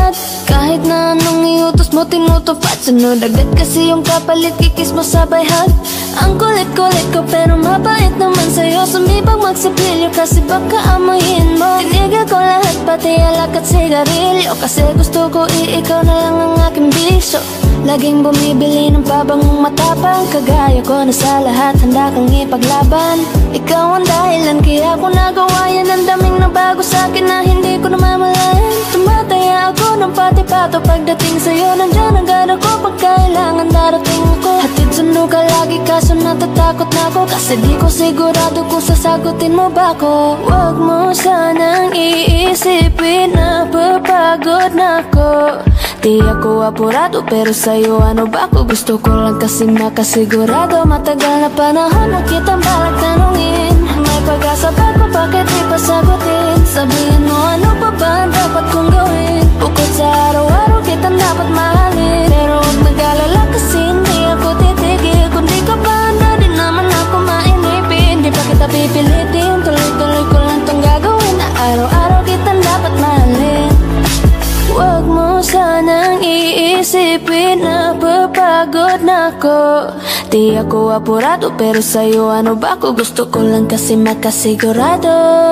Speaker 13: Kahit na anong iutos mo tinutupad, sunod agad kasi yung kapalit, kikis mo sabay hug. Ang kulit-kulit ko pero mabait naman sa'yo, sumibang magsipilyo kasi baka amoyin mo. Tinigil ko lahat pati alak at sigarilyo, kasi gusto ko ikaw na lang ang aking bisyo. Laging bumibili ng pabangong matapang, kagaya ko na sa lahat handa kang ipaglaban. Ikaw ang dahilan kaya ko nagawa yan, ang daming nabago sa'kin na hindi ko namamalayan. Tumataya ako ng pati-pato pagdating sa'yo, nandyan agad ako pag kailangan darating ako. Hatid sundo ka lagi kaso natatakot na ako, kasi di ko sigurado kung sasagutin mo ba ko. Huwag mo sanang iisipin na papagod na ako. Di ako apurado pero sa'yo ano ba ako, gusto ko lang kasi makasigurado. Matagal na panahon na kitang balak tanungin, may pag-asa ba ko, bakit di pa sagutin? Sabihin mo ano pa ba ang dapat kong gawin, bukod sa araw-araw kitang dapat mahalin. Pero huwag mag-alala kasi hindi ako titigil, kung di ka pa handa din naman ako mainipin. Di pa kita pipilitin, tuloy-tuloy ko lang tong gagawin, na araw-araw kitang dapat mahalin. Huwag mo sanang iisipin na papagod na ako. Di ako apurado pero sa'yo ano ba ako, gusto ko lang kasi makasigurado.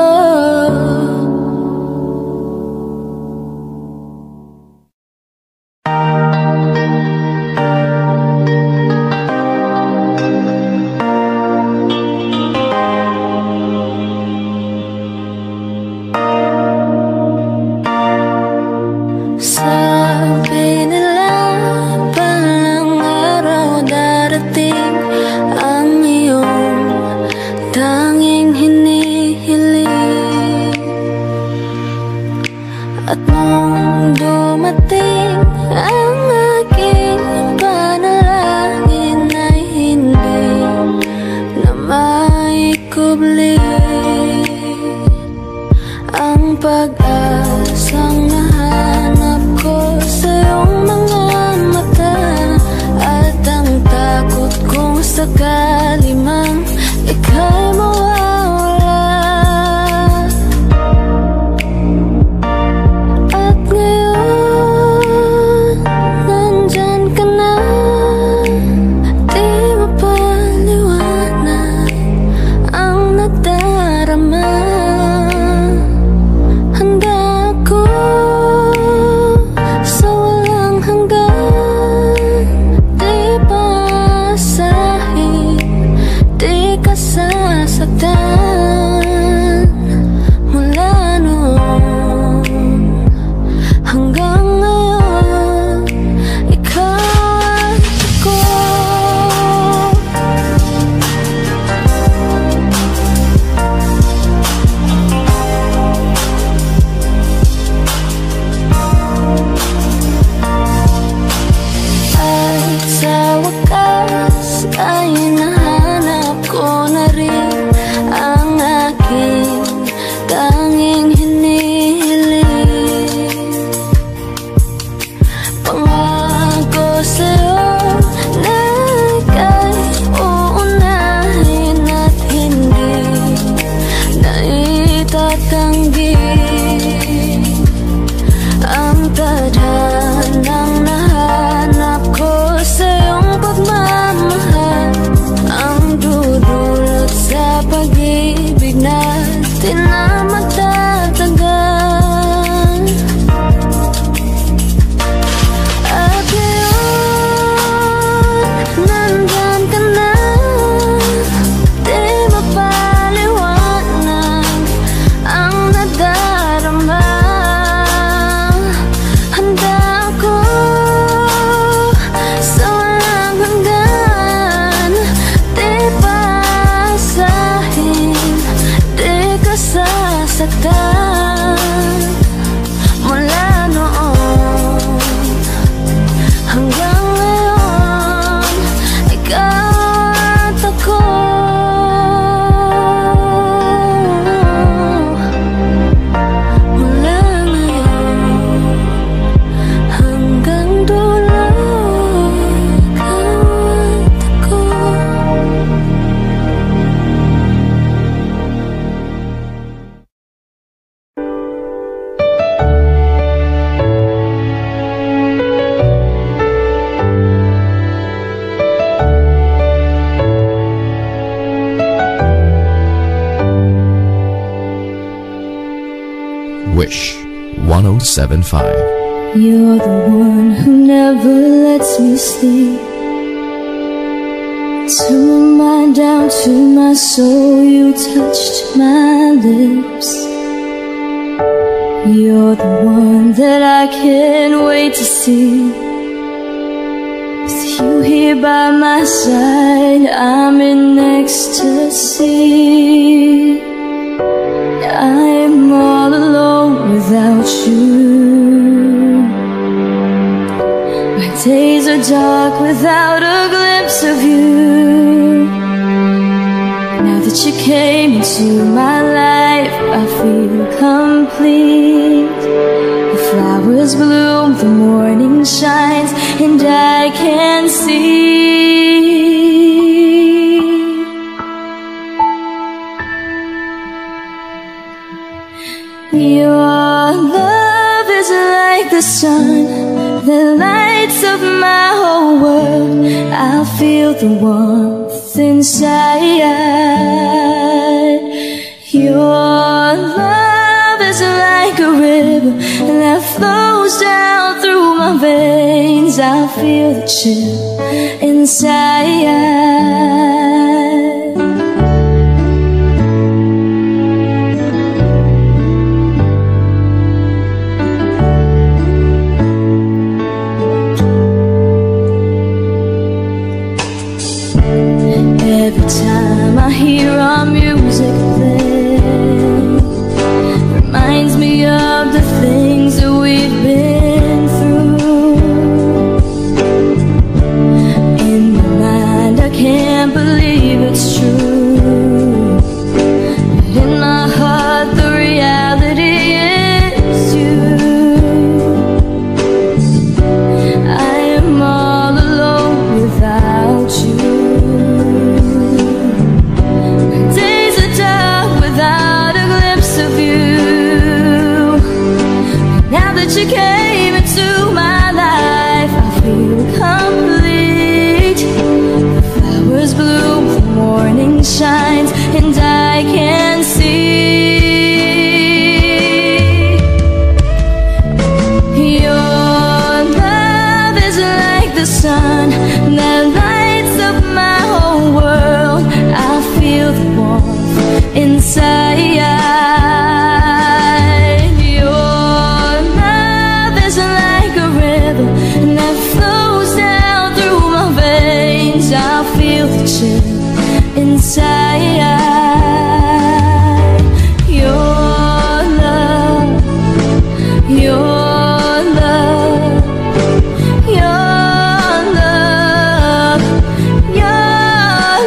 Speaker 13: Pag-asang nahanap ko sa iyong mga mata, at ang takot kong sakali mang ika'y mawawala. At ngayon, nandyan ka na, di mapaliwanag ang nadarama.
Speaker 16: Wish 107.5.
Speaker 13: You're the one who never lets me sleep. Turn my mind down to my soul, you touched my lips. You're the one that I can't wait to see. With you here by my side, I'm in ecstasy. I'm all alone without you. My days are dark without a glimpse of you. Now that you came into my life, I feel complete. The flowers bloom, the morning shines, and I can see. Your love is like the sun that lights up my whole world. I feel the warmth inside. Your love is like a river that flows down through my veins. I feel the chill inside. Every time I hear our music play, reminds me of the things that we've been through. In my mind I can't believe it's true, but in my heart the reality is you. I am all alone without you. You came into my life, I feel complete. The flowers bloom, the morning shines, and I can see. Your love is like the sun that lights up my whole world. I feel the warmth inside. Inside. Your love, your love, your love, your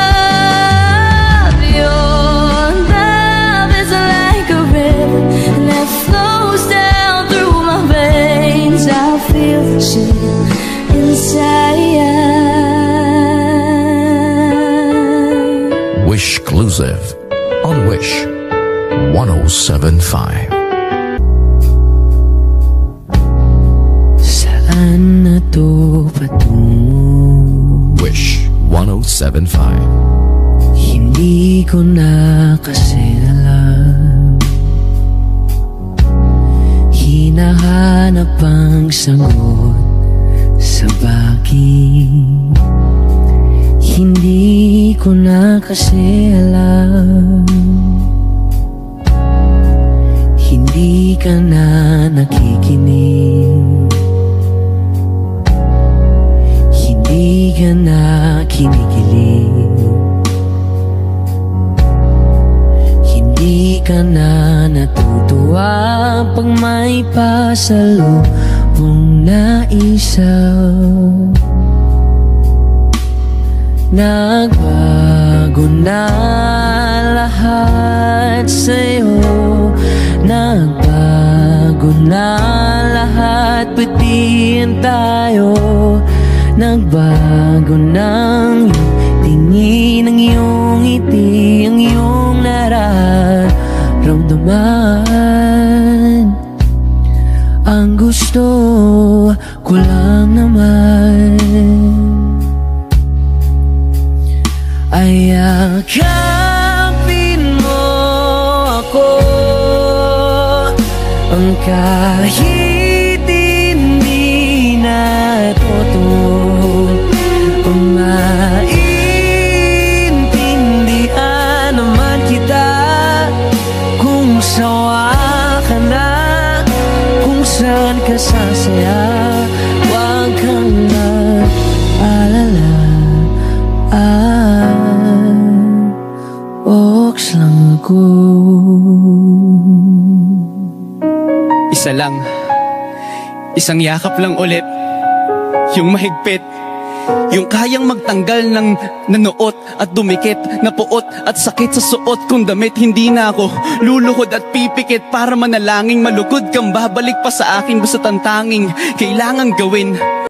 Speaker 13: love. Your love is like a river that flows down through my veins. I feel the chill inside.
Speaker 16: Exclusive on Wish 107.5.
Speaker 19: Saan na to patungo?
Speaker 16: Wish 107.5.
Speaker 19: Hindi ko na kasi alam. Hinahanap ang sagot sa bakit. Hindi ko na kasi alam. Hindi ka na nakikinig. Hindi ka na kinikilig. Hindi ka na natutuwa pag may pasalubong na isaw. Nagbago na lahat sa'yo. Nagbago na lahat, pati yan tayo. Nagbago ng iyong tingin, ang iyong ngiti, ang iyong nararamdaman. Ang gusto ko lang naman ay yakapin mo ako
Speaker 7: Kahit hindi na totoo, maintindihan naman kita. Kung sawa ka na, kung saan ka sasaya, huwag kang mag-alala. Ox lang ako.
Speaker 20: Isa lang, isang yakap lang ulit, yung mahigpit, yung kayang magtanggal ng nanuot at dumikit, na puot at sakit sa suot kong damit. Hindi na ako luluhod at pipikit para manalangin malugod kang babalik pa sa akin. Basta tantanging kailangan gawin